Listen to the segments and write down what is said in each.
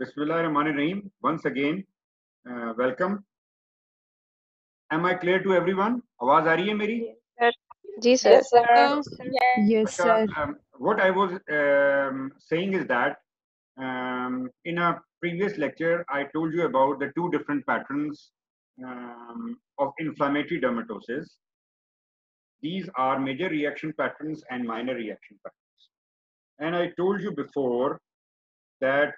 Bismillahirrahmanirrahim. Once again, welcome. Am I clear to everyone? आवाज आ रही है मेरी? जी sir. Yes, sir. Yes, sir. What I was saying is that in a previous lecture, I told you about the two different patterns of inflammatory dermatosis. These are major reaction patterns and minor reaction patterns. And I told you before that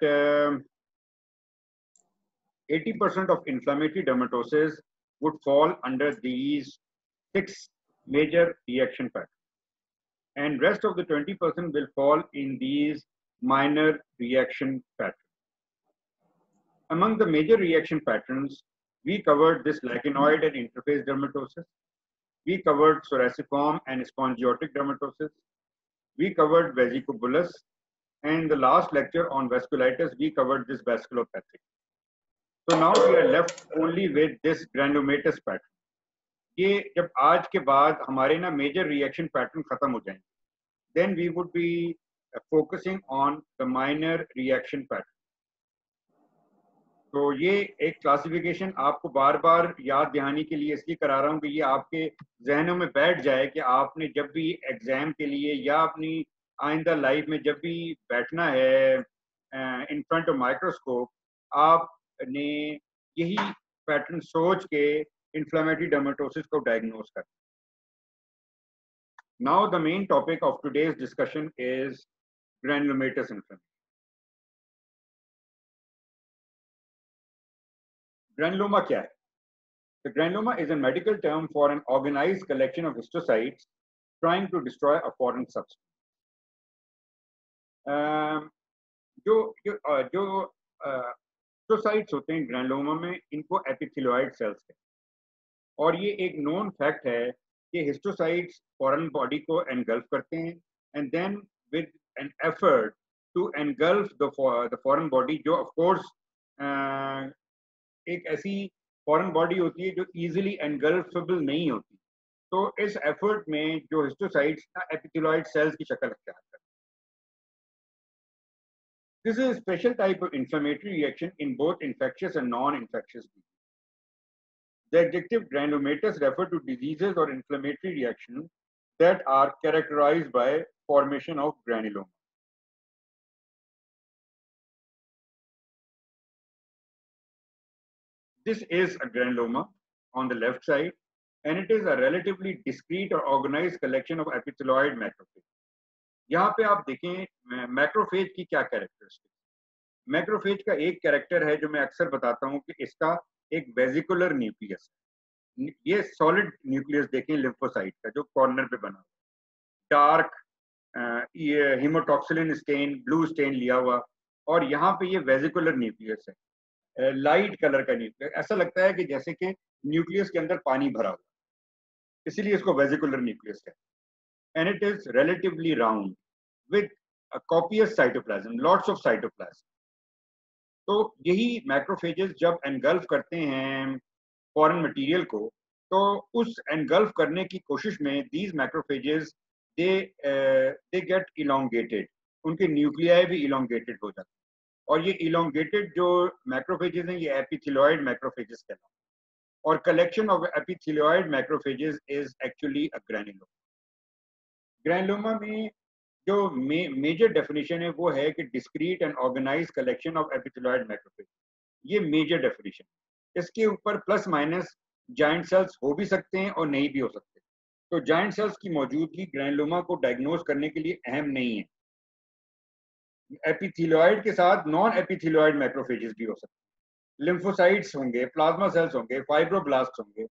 80% of inflammatory dermatosis would fall under these 6 major reaction patterns. And rest of the 20% will fall in these minor reaction patterns. Among the major reaction patterns, we covered this lichenoid and interface dermatosis. We covered psoriasiform and spongiotic dermatosis. We covered vesicobullous. And in the last lecture on vasculitis, we covered this vasculopathic. So now we are left only with this granulomatous pattern. ये जब आज के बाद हमारे ना major reaction pattern खत्म हो जाएंगे, then we would be focusing on the minor reaction pattern. तो ये एक क्लासिफिकेशन आपको बार बार याद दिलाने के लिए इसलिए करा रहा हूँ कि ये आपके जहनों में बैठ जाए कि आपने जब भी एग्जाम के लिए या अपनी आइंदा लाइफ में जब भी बैठना है इन फ्रंट ऑफ माइक्रोस्कोप, आपने यही पैटर्न सोच के inflammatory dermatosis को diagnose करना. Now the main topic of today's discussion is granulomatous inflammation. Granuloma क्या है? The granuloma is a medical term for an organized collection of histocytes trying to destroy a foreign substance. जो histiocytes होते हैं granuloma में, इनको एपिथेलियोइड sales कहते हैं. और ये एक नोन फैक्ट है कि हिस्टोसाइट्स फॉरेन बॉडी को एनगल्फ करते हैं and then with an effort to engulf the foreign body, जो ऑफ कोर्स एक ऐसी फॉरेन बॉडी होती है जो इजीली एनगल्फेबल नहीं होती. तो इस एफर्ट में जो हिस्टोसाइट्स एपिथेलियोइड सेल्स की शक्ल अख्तियार करते हैं. This is special type of inflammatory reaction in both infectious and non infectious disease. The adjective granulomatous refer to diseases or inflammatory reactions that are characterized by formation of granuloma. This is a granuloma on the left side, and it is a relatively discrete or organized collection of epithelioid macrophages. यहाँ पे आप देखें macrophage की क्या characteristic. Macrophage का एक character है जो मैं अक्सर बताता हूँ कि इसका एक वेजिकुलर न्यूक्लियस है. ये सॉलिड न्यूक्लियस देखें लिम्फोसाइट का जो कॉर्नर पे बना, dark haematoxylin stain, blue stain लिया हुआ, और यहाँ पे ये वेजिकुलर न्यूक्लियस है, लाइट कलर का न्यूक्लियस. ऐसा लगता है कि जैसे कि न्यूक्लियस के अंदर पानी भरा हुआ, इसीलिए इसको वेजिकुलर न्यूक्लियस है. And it is relatively round with copious cytoplasm, lots of cytoplasm. तो यही मैक्रोफेजेस जब एनगल्फ करते हैं फॉरेन मटेरियल को, तो उस एनगल्फ करने की कोशिश में these macrophages they get elongated, उनके न्यूक्लियाई भी इलोंगेटेड हो जाते हैं. और ये इलोंगेटेड जो मैक्रोफेजेस हैं ये एपिथेलियोइड मैक्रोफेजेस कहलाते हैं. और collection of epithelioid macrophages is actually a granuloma. Granuloma में जो मेजर डेफिनेशन है वो है कि discrete and organise collection of epithelioid macrophage. ये मेजर डेफिनेशन. इसके ऊपर प्लस माइनस जाइंट सेल्स हो भी सकते हैं और नहीं भी हो सकते. तो जाइंट सेल्स की मौजूदगी ग्रैनुलोमा को डायग्नोज करने के लिए अहम नहीं है. एपिथेलियोइड के साथ नॉन एपिथेलियोइड मैक्रोफेजेस भी हो सकते हैं, लिम्फोसाइट्स होंगे, प्लाज्मा सेल्स होंगे, फाइब्रोब्लास्ट होंगे.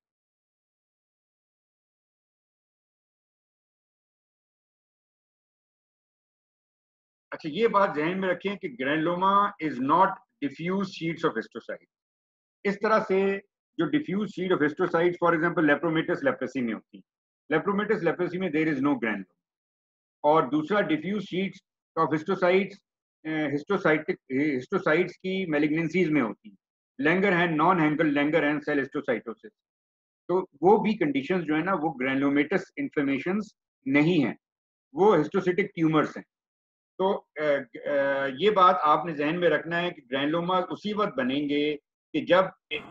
अच्छा, ये बात ध्यान में रखें कि granuloma is not diffuse sheets of histiocyte. इस तरह से जो diffuse sheet of histiocyte for example lepromatous leprosy में होती है, लेप्रोमेटस लेप्रेसी में देयर इज नो ग्रैनुलोमा. और दूसरा diffuse sheets of histiocytes histiocytes की मैलिग्नेंसीज में होती है, लैंगरहैन, नॉन हैंकल लैंगरहैन सेल हिस्टोसाइटोसिस. तो वो भी कंडीशंस जो है ना वो ग्रैनुलोमेटस इन्फ्लेमेशंस नहीं है, वो हिस्टोसिटिक ट्यूमर्स हैं. तो ये बात आपने जहन में रखना है कि ग्रैनुलोमा उसी वक्त बनेंगे कि जब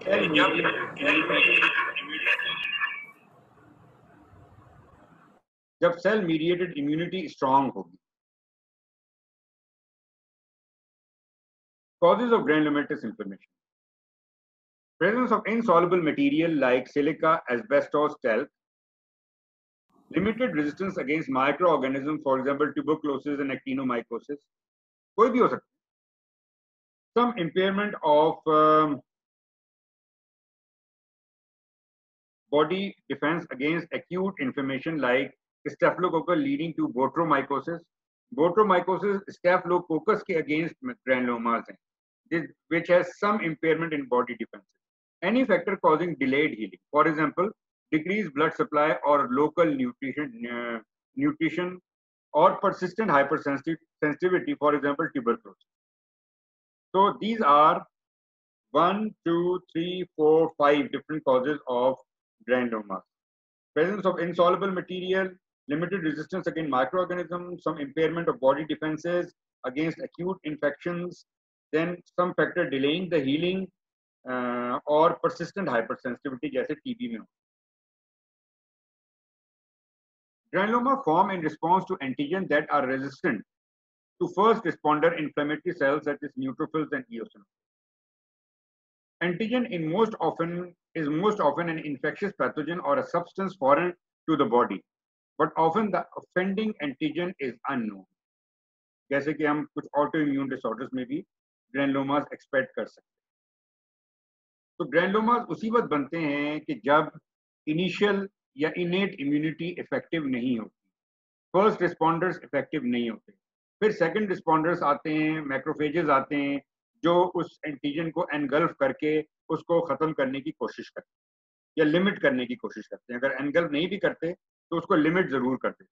सेल मीडिएटेड इम्यूनिटी स्ट्रांग होगी। Causes of granulomatous inflammation: presence of insoluble material like silica, asbestos, talc, limited resistance against microorganisms, for example tuberculosis and actinomycosis, कोई भी हो सकता है। Some impairment of body defense against acute inflammation like staphylococcus leading to botromycosis. Botromycosis staphylococcus के against granulomas हैं, which has some impairment in body defense. Any factor causing delayed healing, for example, decreased blood supply or local nutrition or persistent hypersensitivity, for example, tuberculosis. So these are 1, 2, 3, 4, 5 different causes of granulomas. Presence of insoluble material, limited resistance against microorganisms, some impairment of body defenses against acute infections, then some factor delaying the healing or persistent hypersensitivity जैसे TB में हो. Granuloma form in response to antigen that are resistant to first responder inflammatory cells such as neutrophils and eosinophils. Antigen is most often an infectious pathogen or a substance foreign to the body, but often the offending antigen is unknown. जैसे कि हम कुछ autoimmune disorders में भी granulomas expect कर सकते हैं. तो granulomas उसी वक्त बनते हैं कि जब initial या innate immunity effective नहीं होती, first responders effective नहीं होते, फिर second responders आते हैं, macrophages आते हैं जो उस एंटीजन को एनगल्फ करके उसको खत्म करने की कोशिश करते हैं या लिमिट करने की कोशिश करते हैं. अगर एनगल्फ नहीं भी करते तो उसको लिमिट जरूर करते हैं.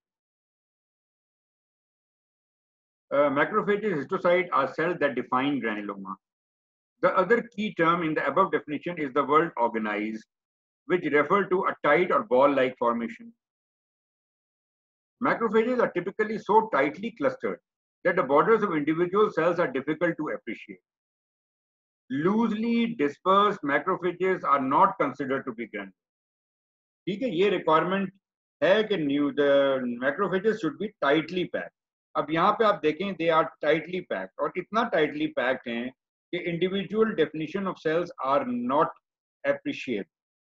Macrophages, histiocytes are cells that define granuloma. The other key term in the above definition is the word organized, which refer to a tight or ball-like formation. Macrophages are typically so tightly clustered that the borders of individual cells are difficult to appreciate. Loosely dispersed macrophages are not considered to be granular. ठीक है, ये requirement है कि the macrophages should be tightly packed. अब यहाँ पे आप देखें they are tightly packed और इतना tightly packed हैं कि individual definition of cells are not appreciable.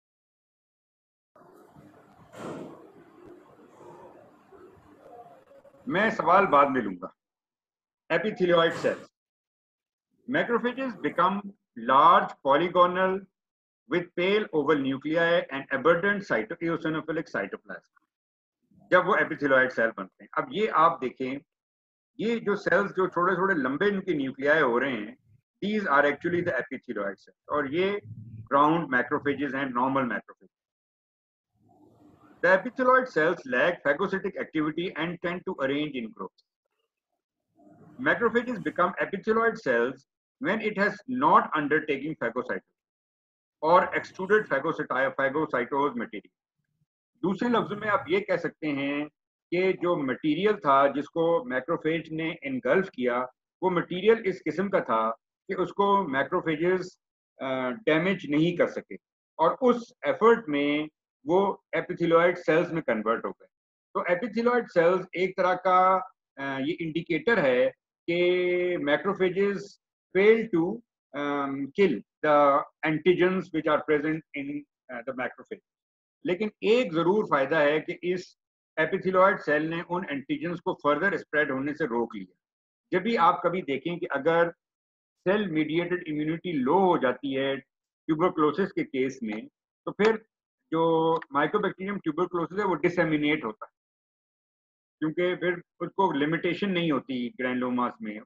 मैं सवाल बाद में लूंगा. Epithelioid cells. Macrophages become large, polygonal, with pale oval nuclei and abundant eosinophilic cytoplasm. जब वो epithelioid cell बनते हैं. अब ये आप देखें, ये जो cells जो थोड़े थोड़े लंबे इनके nuclei हो रहे हैं, these are actually the epithelioid cells. और ये ground macrophages हैं, normal macrophages. The epithelioid cells lack phagocytic activity and tend to arrange in groups. Macrophages become epithelioid cells when it has not undertaken phagocytosis or extruded phagocytosed material. दूसरे लफ्जों में आप ये कह सकते हैं कि जो मटेरियल था जिसको मैक्रोफेज ने एनगल्फ किया, वो मटेरियल इस किस्म का था कि उसको मैक्रोफेजेस डैमेज नहीं कर सके और उस एफर्ट में वो एपिथेलियोइड सेल्स में कन्वर्ट हो गए. तो एपिथेलियोइड सेल्स एक तरह का ये इंडिकेटर है कि macrophages fail to kill the antigens which are present in the macrophage. लेकिन एक जरूर फायदा है कि इस एपिथेलियोइड सेल ने उन एंटीजेंस को फर्दर स्प्रेड होने से रोक लिया. जब भी आप कभी देखें कि अगर सेल मीडिएटेड इम्यूनिटी लो हो जाती है ट्यूबरक्लोसिस के केस में, तो फिर जो माइकोबैक्टीरियम ट्यूबरक्लोसिस है वो डिसेमिनेट होता है, क्योंकि फिर उसको लिमिटेशन नहीं होती ग्रैनुलोमास में.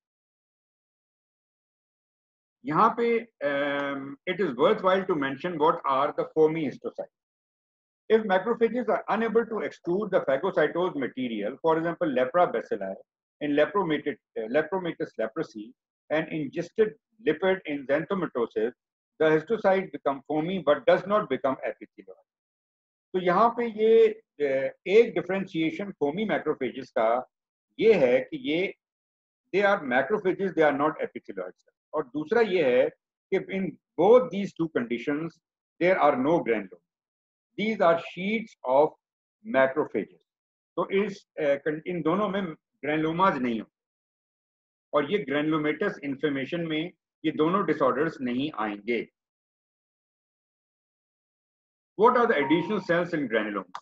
यहाँ पे it is worthwhile to mention what are the foamy histiocytes. If macrophages are unable to extrude the phagocytosed material, for example lepra bacilli in lepromatous leprosy and ingested lipid in xanthomatosis, the histiocytes become foamy but does not become epithelioid. तो यहाँ पे ये एक differentiation foamy macrophages का ये है कि ये they are macrophages, they are not epithelial cells. और दूसरा ये है कि in both these two conditions there are no granuloma, these are sheets of macrophages. तो इन दोनों में ग्रैनुलोमाज नहीं हो, और ये ग्रैनुलोमेटस इन्फ्लेमेशन में ये दोनों डिसऑर्डर्स नहीं आएंगे। What are the additional cells in granuloma?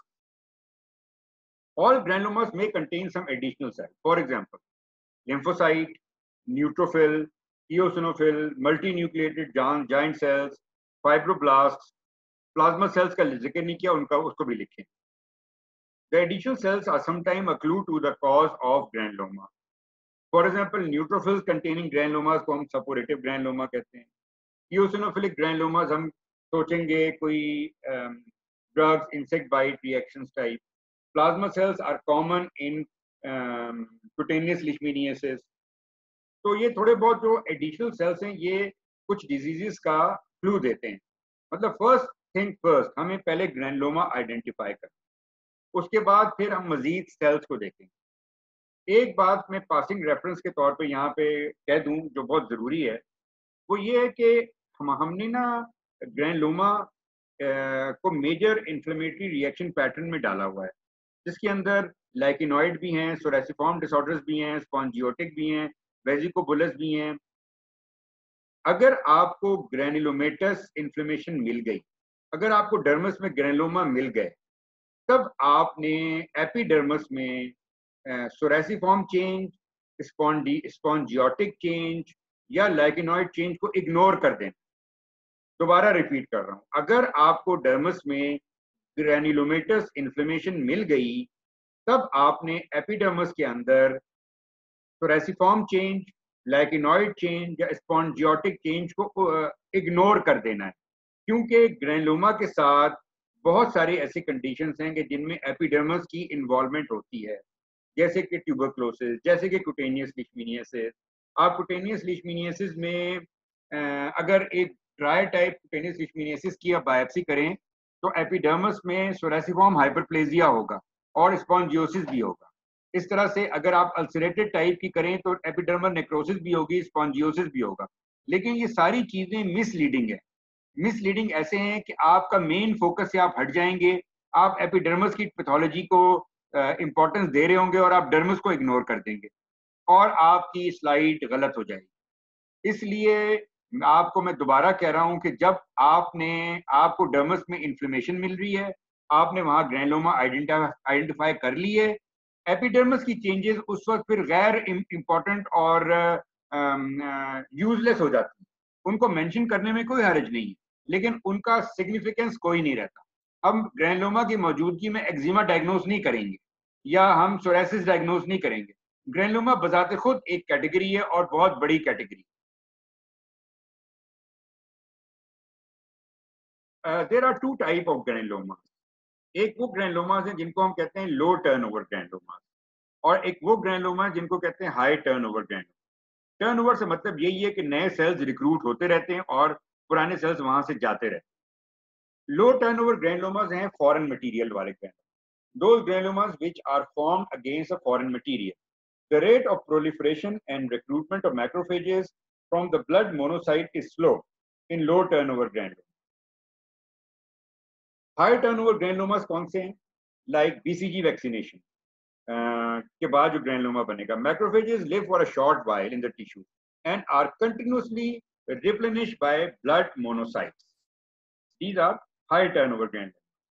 All granulomas may contain some additional cells. For example, lymphocyte, neutrophil, eosinophil, multinucleated giant cells, fibroblasts, plasma cells का जिक्र नहीं किया, उनका उसको भी लिखें। The additional cells are sometimes a clue to the cause of granuloma. For example, neutrophils containing granulomas को हम suppurative granuloma कहते हैं। Eosinophilic granulomas हम सोचेंगे कोई drugs, insect bite reactions type. Plasma cells are common in cutaneous leishmaniasis. तो ये थोड़े बहुत जो एडिशनल सेल्स हैं ये कुछ डिजीजेस का क्लू देते हैं। मतलब फर्स्ट थिंग फर्स्ट, हमें पहले ग्रैनुलोमा आइडेंटिफाई करना, उसके बाद फिर हम मजीद सेल्स को देखेंगे। एक बात मैं पासिंग रेफरेंस के तौर पे यहाँ पे कह दूं जो बहुत ज़रूरी है, वो ये है कि हमने ना ग्रैनुलोमा को मेजर इन्फ्लेमेटरी रिएक्शन पैटर्न में डाला हुआ है, जिसके अंदर लाइकेनॉइड भी हैं, सोरेसिफॉर्म डिसऑर्डर्स भी हैं, स्पॉन्जियोटिक भी हैं, वेजिकोबुलस भी हैं। अगर आपको ग्रैनुलोमेटस इन्फ्लेमेशन मिल गई, अगर आपको डर्मस में ग्रैनुलोमा मिल गए, तब आपने एपिडर्मस में सोरेसिफॉर्म चेंज, स्पॉन्जियोटिक चेंज या लाइकेनॉइड चेंज को इग्नोर कर देना। दोबारा रिपीट कर रहा हूं, अगर आपको डर्मस में ग्रैनुलोमेटस इन्फ्लेमेशन मिल गई, तब आपने एपिडर्मस के अंदर सोरेसिफॉर्म चेंज, लाइकेनॉइड चेंज या स्पॉन्जियोटिक चेंज को इग्नोर कर देना है, क्योंकि ग्रैनुलोमा के साथ बहुत सारी ऐसी कंडीशंस हैं कि जिनमें एपिडर्मस की इन्वॉल्वमेंट होती है, जैसे कि ट्यूबरक्लोसिस, जैसे कि कुटेनियस लीशमीनियासिस। आप कुटेनियस लीशमीनियासिस में अगर एक ड्राई टाइप कुटेनियस लीशमीनियासिस की आप बायोप्सी करें तो एपिडर्मस में सोरेसिफॉर्म हाइपरप्लेजिया होगा और स्पॉन्जियोसिस भी होगा। इस तरह से अगर आप अल्सरेटेड टाइप की करें तो एपिडर्मल नेक्रोसिस भी होगी, स्पॉन्जियोसिस भी होगा। लेकिन ये सारी चीजें मिसलीडिंग है। मिसलीडिंग ऐसे हैं कि आपका मेन फोकस से आप हट जाएंगे, आप एपिडर्मस की पैथोलॉजी को इंपॉर्टेंस दे रहे होंगे और आप डर्मस को इग्नोर कर देंगे और आपकी स्लाइड गलत हो जाएगी। इसलिए आपको मैं दोबारा कह रहा हूं कि जब आपको डर्मस में इन्फ्लेमेशन मिल रही है, आपने वहां ग्रैनुलोमा आइडेंटिफाई कर ली है, एपिडर्मस की चेंजेस उस वक्त फिर गैर इंपॉर्टेंट और यूजलेस हो जाती है। उनको मेंशन करने में कोई हर्ज नहीं है, लेकिन उनका सिग्निफिकेंस कोई नहीं रहता। हम ग्रैनुलोमा की मौजूदगी में एक्जिमा डायग्नोज नहीं करेंगे या हम सोरेसिस डायग्नोज नहीं करेंगे। ग्रैनुलोमा बजाते खुद एक कैटेगरी है और बहुत बड़ी category. There are two type of granuloma. एक वो ग्रैनुलोमास हैं जिनको हम कहते हैं लो टर्नओवर ग्रैनुलोमास, और एक वो ग्रैनुलोमा जिनको कहते हैं हाई टर्नओवर ग्रैनुलोमा। टर्नओवर से मतलब यही है कि नए सेल्स रिक्रूट होते रहते हैं और पुराने सेल्स वहां से जाते रहते हैं। लो टर्नओवर ग्रैनुलोमास हैं फॉरेन मटेरियल वाले granuloma, those granulomas which are formed against a foreign material. The rate of proliferation and recruitment of macrophages from the blood monocyte is slow in low turnover granulomas. High turnover granulomas कौन से हैं? Like BCG vaccination के बाद जो granuloma बनेगा। Macrophages live for a short while in the tissue and are continuously replenished by blood monocytes. These are high turnover granulomas.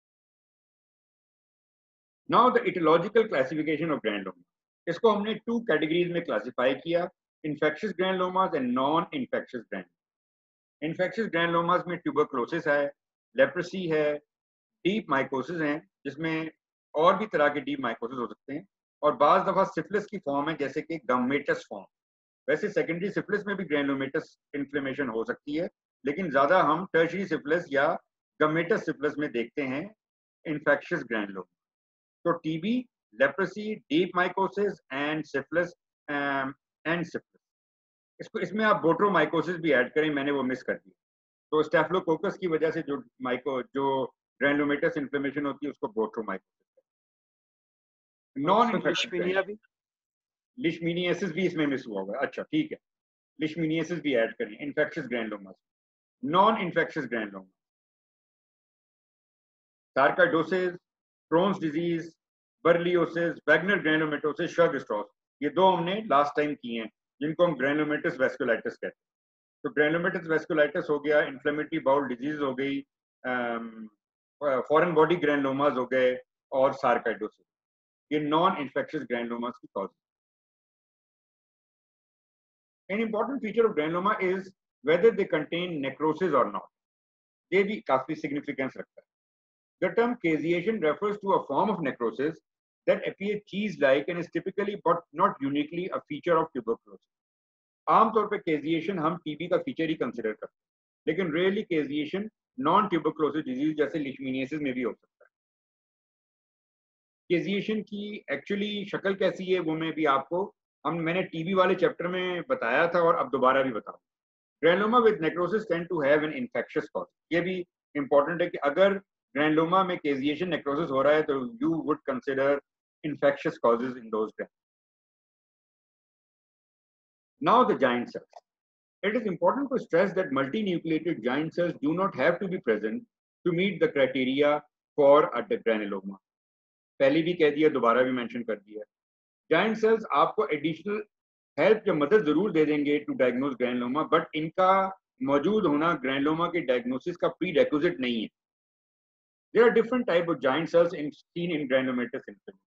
Now the etiological classification of granuloma. इसको हमने two categories में classify किया, infectious granulomas and non infectious granuloma. Infectious granulomas में tuberculosis है, leprosy है, deep mycosis हैं, जिसमें और भी तरह के डीप माइकोसिस हो सकते हैं, और बाज दफा सिफिलिस की फॉर्म है जैसे कि गमेटस फॉर्म। वैसे सेकेंडरी सिफिलिस में भी ग्रैनुलोमेटस इन्फ्लेमेशन हो सकती है, लेकिन ज्यादा हम टर्शरी सिफिलिस या गमेटस सिफिलिस में देखते हैं इन्फेक्शियस ग्रैनुलोमा। तो TB, leprosy, deep mycosis and syphilis इसमें आप बोट्रोमाइकोसिस भी ऐड करें, मैंने वो मिस कर दिया। तो स्टेफिलोकोकस की वजह से जो ग्रैनुलोमेटस इन्फ्लेमेशन होती है उसको बोट्रोमाइकोसिस। नॉन इन्फेक्शियस लिशमीनियासिस भी इसमें मिस हुआ हुआ है, अच्छा ठीक है, लिशमीनियासिस भी ऐड करिए, infectious granulomas, non infectious granuloma, sarcoidosis, Crohn's disease, berylliosis, Wegener granulomatosis, Churg Strauss, ये दो हमने लास्ट टाइम किए हैं जिनको हम ग्रैनुलोमेटस वेस्कुलाइटिस कहते हैं। तो ग्रैनुलोमेटस वेस्कुलाइटिस हो गया, इन्फ्लेमेटरी बाउल डिजीज हो गई, फॉरेन बॉडी ग्रैनुलोमास हो गए और सार्काइडोसिस, ये नॉन इन्फेक्शियस ग्रैनुलोमास की cause. An important feature of granuloma is whether they contain necrosis or not. ये भी काफी significance रखता है. The term caseation refers to a form of necrosis that appears cheese-like and is typically but not uniquely a feature of tuberculosis. आमतौर पे caseation हम TB का feature ही consider करते हैं, लेकिन rarely caseation non-tuberculosis disease जैसे leishmaniasis में भी हो सकता है. Caseation की actually शक्ल कैसी है वो मैं भी आपको मैंने टीबी वाले चैप्टर में बताया था और अब दोबारा भी बताऊं. Granuloma with necrosis tend to have an infectious cause. ये भी इंपॉर्टेंट है कि अगर ग्रैनुलोमा में केजिएशन नेक्रोसिस हो रहा है तो you would consider infectious causes in those granuloma. Now the giant cells. It is important to stress that multinucleated giant cells do not have to be present to meet the criteria for a granuloma. पहले भी कह दिया, दोबारा भी mention कर दिया. Giant cells आपको additional help या मदद जरूर दे देंगे टू डायग्नोज ग्रैनुलोमा, बट इनका मौजूद होना ग्रैनुलोमा के डायग्नोसिस का प्री रेक्विजिट नहीं है. There are different type of giant cells in seen in granulomatous inflammation.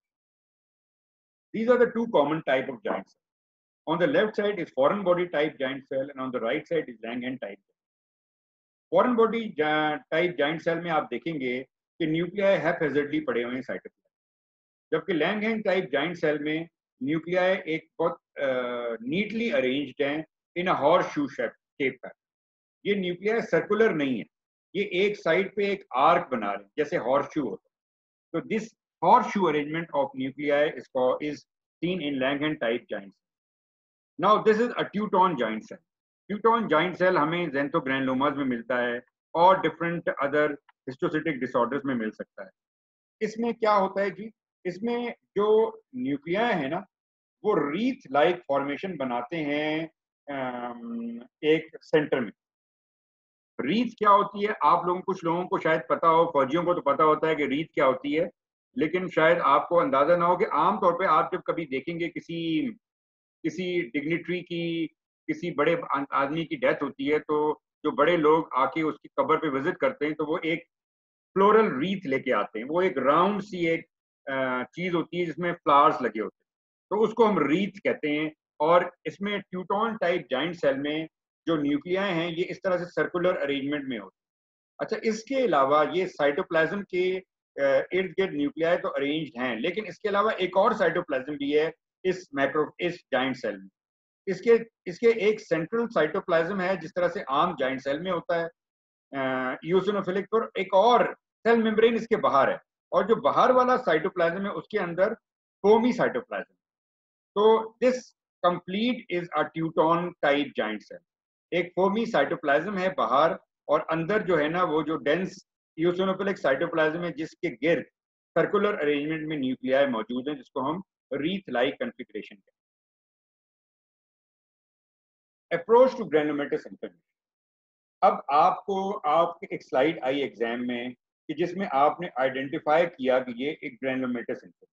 These are the two common type of giant cells. On the left side is foreign body type giant cell and on the right side is Langerhans type. Foreign body type giant cell में आप देखेंगे कि nuclei हैप्पैज़र्डली पड़े हुए हैं cytoplasm, जबकि Langhans type giant cell में nuclei एक बहुत नीटली अरेंज्ड हैं इन अ हॉर्स शू शेप का. ये न्यूक्लियाई सर्कुलर नहीं है, ये एक साइड पे एक आर्क बना रहे हैं जैसे हॉर्स शू होता है. तो this horse shoe arrangement of nuclei is seen in Langhans type giant cell. Now this is a Touton giant cell. Touton giant cell हमें ज़ैंथोग्रैनुलोमास में मिलता है और डिफरेंट अदर हिस्टोसिटिक डिसऑर्डर्स में मिल सकता है. इसमें क्या होता है जी, इसमें जो न्यूक्लियाई है ना वो रीथ लाइक फॉर्मेशन बनाते हैं एक सेंटर में. रीथ क्या होती है, आप लोगों कुछ लोगों को शायद पता हो, फौजियों को तो पता होता है कि रीथ क्या होती है, लेकिन शायद आपको अंदाजा ना हो कि आमतौर पे आप जब कभी देखेंगे किसी डिग्निटरी की, किसी बड़े आदमी की डेथ होती है तो जो बड़े लोग आके उसकी कब्र पे विजिट करते हैं तो वो एक फ्लोरल रीथ लेके आते हैं. वो एक राउंड सी एक चीज होती है जिसमें फ्लावर्स लगे होते हैं, तो उसको हम रीथ कहते हैं. और इसमें ट्यूटॉन टाइप जाइंट सेल में जो न्यूक्लियाई हैं ये इस तरह से सर्कुलर अरेंजमेंट में होते हैं. अच्छा, इसके अलावा ये साइटोप्लाज्म के इर्द गिर्द न्यूक्लियाई तो अरेंज्ड हैं, लेकिन इसके अलावा एक और साइटोप्लाज्म भी है इस जाइंट सेल में. इसके एक सेंट्रल साइटोप्लाज्म है जिस तरह से आम जाइंट सेल में होता है यूसिनोफिलिक, पर एक और सेल मेम्ब्रेन इसके बाहर है, और जो बाहर वाला साइटोप्लाज्म है उसके अंदर फोमी साइटोप्लाज्म. तो this complete is a Touton type giant cell. एक फोमी साइटोप्लाज्म है बाहर, और अंदर जो है ना वो जो डेंस यूसिनोफिलिक साइटोप्लाज्म है जिसके गिर्द सर्कुलर अरेंजमेंट में न्यूक्लियाई मौजूद हैं जिसको हम रीथ लाइक कॉन्फ़िगरेशन कहते हैं. Approach to granulomatous inflammation. अब आपकी एक स्लाइड आई एग्जाम में कि जिसमें आपने आइडेंटिफाई किया कि ये एक ग्रैनुलोमेटस इन्फ्लेमेशन.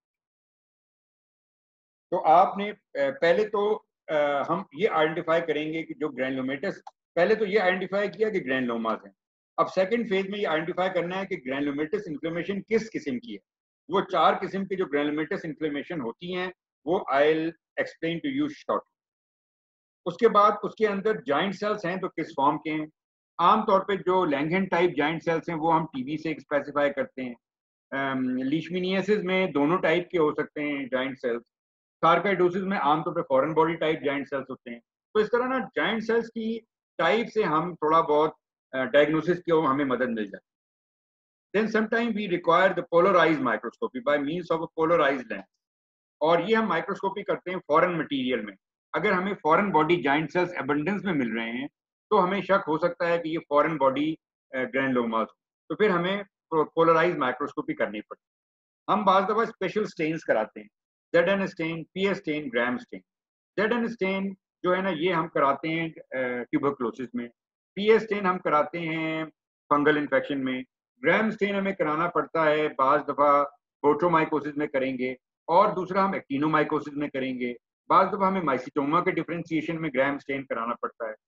तो आपने पहले तो हम ये आइडेंटिफाई करेंगे कि जो ग्रैनुलोमेटस, पहले तो ये आइडेंटिफाई किया कि ग्रैनुलोमास हैं. अब सेकंड फेज में ये आइडेंटिफाई करना है कि ग्रैनुलोमेटस इन्फ्लेमेशन किस किस्म की है. वो 4 किस्म की जो ग्रैनुलोमेटस इन्फ्लेमेशन होती हैं वो I will explain to you short. उसके बाद उसके अंदर जाइंट सेल्स हैं तो किस फॉर्म के हैं. आमतौर पे जो लैंगहैंस टाइप जाइंट सेल्स हैं वो हम टीबी से स्पेसिफाई करते हैं. लीशमीनियासिस में दोनों टाइप के हो सकते हैं जाइंट सेल्स. सार्काइडोसिस में आमतौर पे foreign body type giant cells होते हैं. तो इस तरह ना जाइंट सेल्स की टाइप से हम थोड़ा बहुत डायग्नोसिस की हमें मदद मिल जाती है. Then sometime we require the polarised microscopy by means of a polarised lens, और ये हम माइक्रोस्कोपी करते हैं फॉरेन मटेरियल में. अगर हमें foreign body giant cells abundance में मिल रहे हैं तो हमें शक हो सकता है कि ये फॉरेन बॉडी ग्रैनुलोमास, तो फिर हमें पोलराइज्ड माइक्रोस्कोपी करनी पड़ती है. हम बाज़ दफ़ा स्पेशल स्टेन्स कराते हैं. ZN stain, PS stain, gram stain. ZN stain जो है ना, ये हम कराते हैं ट्यूबरक्लोसिस में। PS स्टेन हम कराते हैं फंगल इन्फेक्शन में। ग्राम स्टेन हमें कराना पड़ता है बाज दफा बोट्रोमाइकोसिस में करेंगे, और दूसरा हम एक्टिनोमाइकोसिस में करेंगे। बाज दफा हमें माइसिटोमा के डिफरेंशिएशन में ग्राम स्टेन कराना पड़ता है।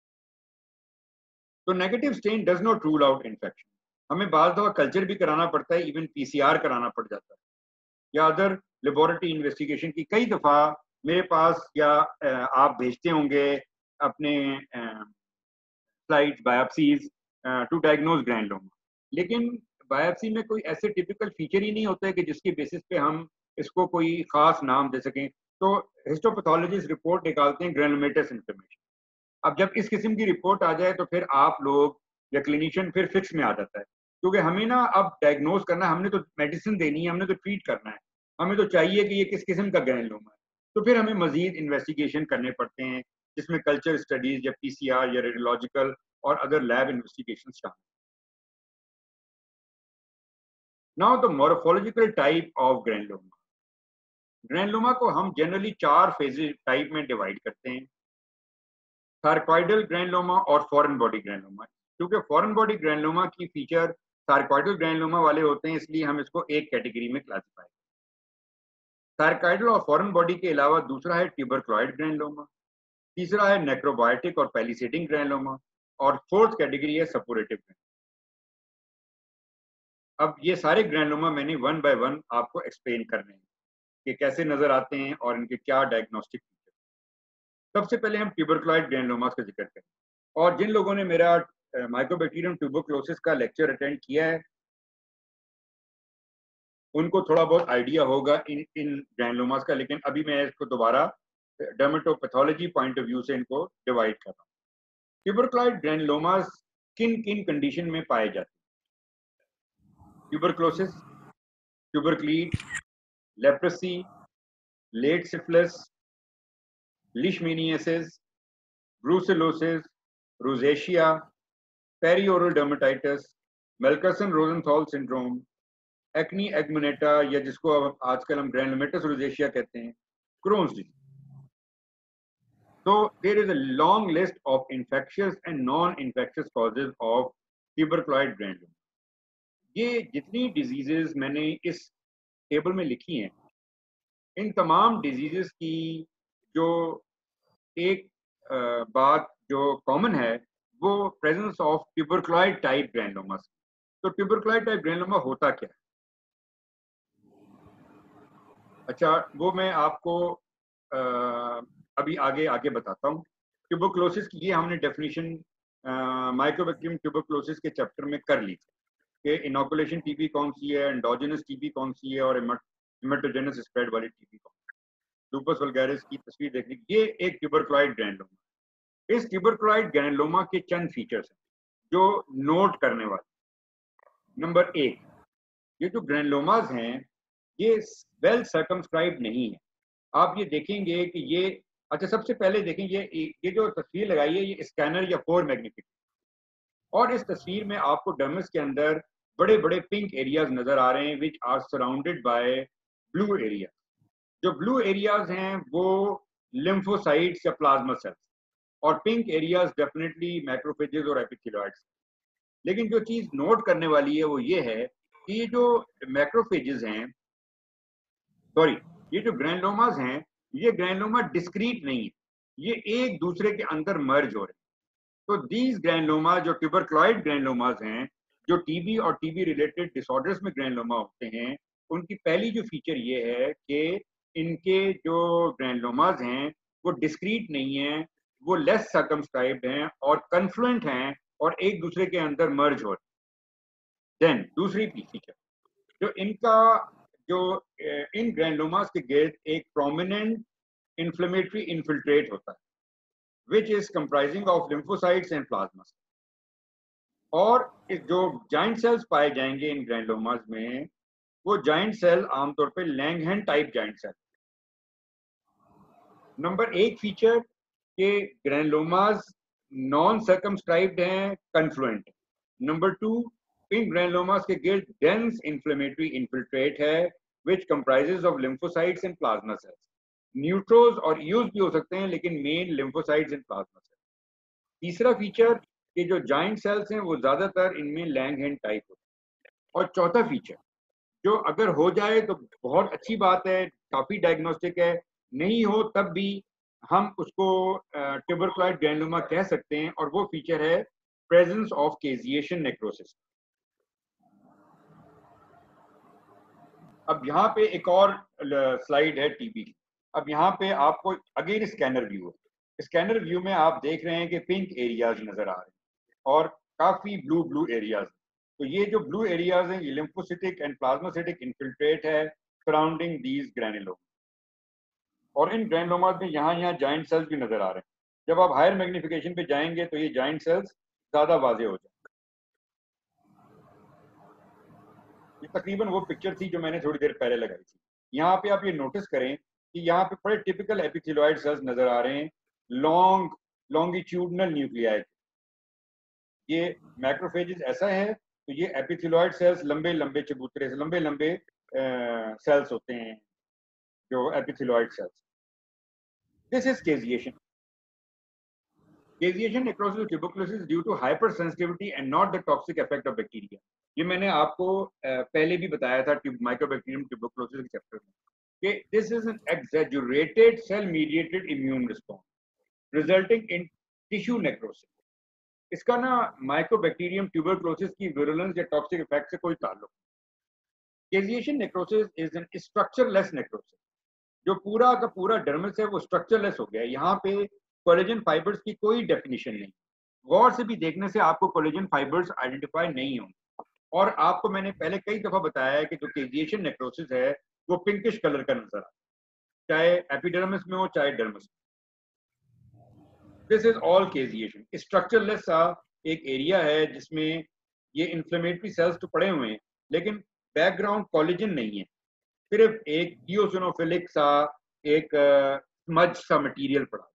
तो negative stain does not rule out infection. हमें बाज दफा कल्चर भी कराना पड़ता है, इवन PCR कराना पड़ जाता है, या अदर लेबोरेटरी इन्वेस्टिगेशन की। कई दफा मेरे पास या आप भेजते होंगे अपने slides biopsies to diagnose granuloma, लेकिन बायोप्सी में कोई ऐसे टिपिकल फीचर ही नहीं होता है कि जिसके बेसिस पे हम इसको कोई खास नाम दे सकें। तो हिस्टोपैथोलॉजिस्ट रिपोर्ट निकालते हैं ग्रैनुलोमेटस इन्फ्लेमेशन। अब जब इस किस्म की रिपोर्ट आ जाए तो फिर आप लोग या क्लिनिशियन फिर फिक्स में आ जाता है, क्योंकि हमें ना अब डायग्नोज करना है, हमने तो मेडिसिन देनी है, हमने तो ट्रीट करना है, हमें तो चाहिए कि ये किस किस्म का ग्रैनुलोमा है। तो फिर हमें मजीद इन्वेस्टिगेशन करने पड़ते हैं, जिसमें कल्चर स्टडीज या PCR या रेडियोलॉजिकल और अदर लैब इन्वेस्टिगेशन शामिल। Now the morphological type of granuloma. Granuloma को हम जनरली 4 फेजेज टाइप में डिवाइड करते हैं, सार्कॉइडल ग्रैनुलोमा और फॉरेन बॉडी ग्रैनुलोमा। क्योंकि फॉरेन बॉडी ग्रैनुलोमा की फीचर सार्कॉइडल ग्रैनुलोमा वाले होते हैं, इसलिए हम इसको एक कैटेगरी में क्लासिफाई। सार्कॉइडल और फॉरेन बॉडी के अलावा दूसरा है ट्यूबरक्लॉइड ग्रैनुलोमा, तीसरा है नेक्रोबायोटिक और पैलिसेडिंग ग्रैनुलोमा, और फोर्थ कैटेगरी है सपोरेटिव ग्रैनुलोमा। अब ये सारे ग्रैनुलोमा मैंने 1 बाय 1 आपको एक्सप्लेन करने हैं कि कैसे नजर आते हैं और इनके क्या डायग्नोस्टिक फीचर। सबसे पहले हम ट्यूबरक्लॉइड ग्रैनुलोमास का जिक्र करें, और जिन लोगों ने मेरा माइकोबैक्टीरियम ट्यूबरक्लोसिस का लेक्चर अटेंड किया है उनको थोड़ा बहुत आइडिया होगा इन ग्रैनुलोमास का, लेकिन अभी मैं इसको दोबारा डर्मेटोपैथोलॉजी पॉइंट ऑफ व्यू से इनको डिवाइड कर रहा हूँ। ट्यूबरक्लॉइड ग्रैनुलोमास किन किन कंडीशन में पाए जाते हैं? Tuberculosis, tuberculid, leprosy, late syphilis, leishmaniasis, brucellosis, rosacea, perioral dermatitis, Melkersson Rosenthal syndrome, acne agminata या जिसको आजकल हम ग्रैनुलोमेटस रोजेशिया कहते हैं, Crohn's disease. So there is a long list of infectious and non-infectious causes of tuberculoid granuloma. ये जितनी diseases मैंने इस टेबल में लिखी हैं, इन तमाम डिजीजेस की जो एक बात जो कॉमन है वो presence of tuberculoid type granuloma. तो ट्यूबरक्लॉइड टाइप ग्रैनुलोमा होता क्या है? अच्छा, वो मैं आपको अभी आगे आगे बताता हूँ। ट्यूबरक्लोसिस की ये हमने डेफिनेशन माइकोबैक्टीरियम ट्यूबरक्लोसिस के चैप्टर में कर ली कि इनोकुलेशन टीबी कौन सी है, एंडोजेनस टीबी कौन सी है, और हेमेटोजेनस स्प्रेड वाली टीबी कौन सी है। लूपस वल्गैरिस की तस्वीर देख ली, ये एक ट्यूबरक्लॉइड ग्रैनुलोमा। इस ट्यूबरक्लॉइड ग्रैनुलोमा के चंद फीचर्स हैं जो नोट करने वाले। नंबर 1, ये जो ग्रैनुलोमास हैं ये वेल सर्कमस्क्राइब्ड नहीं है। आप ये देखेंगे कि ये, अच्छा सबसे पहले देखें ये जो तस्वीर लगाई है ये स्कैनर या 4 मैग्नीफिकेशन, और इस तस्वीर में आपको डर्मिस के अंदर बड़े बड़े पिंक एरियाज नजर आ रहे हैं which are surrounded by blue area. जो ब्लू एरियाज हैं वो लिम्फोसाइट्स या प्लाज्मा सेल्स, और पिंक एरियाज डेफिनेटली मैक्रोफेजेस और एपिथेलियोइड्स। लेकिन जो चीज नोट करने वाली है वो ये है कि ये जो मैक्रोफेजेस हैं, सॉरी, ये जो ग्रैनुलोमास हैं, ये ग्रैनुलोमा डिस्क्रीट नहीं है, ये एक दूसरे के अंदर मर्ज हो रहे हैं। तो दीज ग्रैनुलोमा जो ट्यूबरक्लॉइड ग्रैनुलोमास हैं, जो टीबी और टीबी रिलेटेड डिसऑर्डर्स में ग्रैनुलोमा होते हैं, उनकी पहली जो फीचर ये है कि इनके जो ग्रैनुलोमास हैं वो डिस्क्रीट नहीं है, वो लेस सर्कमस्क्राइब्ड हैं और कन्फ्लुएंट हैं और एक दूसरे के अंदर मर्ज हो रहे हैं। देन दूसरी फीचर जो इनका जो इन ग्रैनुलोमास के गिर्द एक प्रोमिनेंट इन्फ्लेमेटरी इन्फिल्ट्रेट होता है which is comprising of lymphocytes and plasma। और जो जाइंट सेल्स पाए जाएंगे इन ग्रैनुलोमास में, वो जाइंट सेल आमतौर पे Langhans type giant cell. Number 1 feature के ग्रैनुलोमास नॉन सर्कमस्क्राइब्ड हैं, कन्फ्लुएंट। नंबर 2, इन ग्रैनुलोमास के गिर्द डेंस इन्फ्लेमेटरी इन्फिल्ट्रेट है which comprises of lymphocytes and plasma cells. न्यूट्रोज और यूज भी हो सकते हैं, लेकिन main lymphocytes and plasma cell. तीसरा फीचर कि जो जाइंट सेल्स हैं वो ज्यादातर इनमें लैंगहैंड टाइप होते हैं। और चौथा फीचर जो अगर हो जाए तो बहुत अच्छी बात है, काफी डायग्नोस्टिक है, नहीं हो तब भी हम उसको ट्यूबरकुलोइड ग्रैनुलोमा कह सकते हैं, और वो फीचर है प्रेजेंस ऑफ केजिएशन नेक्रोसिस। अब यहाँ पे एक और स्लाइड है टीबी की। अब यहाँ पे आपको अगेन स्कैनर व्यू है। स्कैनर व्यू में आप देख रहे हैं कि पिंक एरियाज नजर आ रहे हैं और काफी ब्लू ब्लू एरियाज। तो ये जो ब्लू एरियाज हैं ये लिम्फोसिटिक एंड प्लाज्मासिटिक इन्फिल्ट्रेट है सराउंडिंग दीज ग्रैनुलोमा। और इन ग्रैनुलोमास में यहाँ जाइंट सेल्स भी नजर आ रहे हैं। जब आप हायर मैग्निफिकेशन पे जाएंगे तो ये जाइंट सेल्स ज्यादा वाजे हो जाएंगे। ये तकरीबन वो पिक्चर थी जो मैंने थोड़ी देर पहले लगाई थी। यहाँ पे आप ये नोटिस करें कि यहाँ पे बड़े टिपिकल एपिथेलियोइड सेल्स नजर आ रहे हैं, लॉन्गिट्यूडनल न्यूक्लियाई। ये मैक्रोफेजेस ऐसा है, तो ये एपिथेलियोइड सेल्स लंबे लंबे चबूतरे से लंबे लंबे सेल्स होते हैं जो epithelioid cells. This is caseation. Caseation necrosis tuberculosis due to hypersensitivity and not the toxic effect of bacteria. ये मैंने आपको पहले भी बताया था माइक्रोबैक्टीरियम ट्यूबरकुलोसिस के चैप्टर में कि this is an exaggerated cell mediated immune response resulting in tissue necrosis. इसका ना माइक्रोबैक्टीरियम ट्यूबरकुलोसिस की विरुलेंस या टॉक्सिक इफेक्ट से कोई ताल्लुक। Caseation necrosis is an structureless necrosis. जो पूरा का पूरा डर्मस है वो स्ट्रक्चरलेस हो गया। यहाँ पे कोलेजन फाइबर्स की कोई डेफिनेशन नहीं। गौर से भी देखने से आपको कोलेजन फाइबर्स आइडेंटिफाई नहीं होंगे। और आपको मैंने पहले कई दफा बताया है कि जो केजिएशन नेक्रोसिस है वो पिंकिश कलर का नजर आता है, चाहे एपिडर्मिस में हो चाहे डर्मिस में। This is all caseation. Structureless सा एक एरिया है जिसमें ये इन्फ्लेमेटरी सेल्स तो पड़े हुए हैं लेकिन बैकग्राउंड कोलेजन नहीं है, सिर्फ एक इओसिनोफिलिक सा एक स्मज सा मटेरियल पड़ा।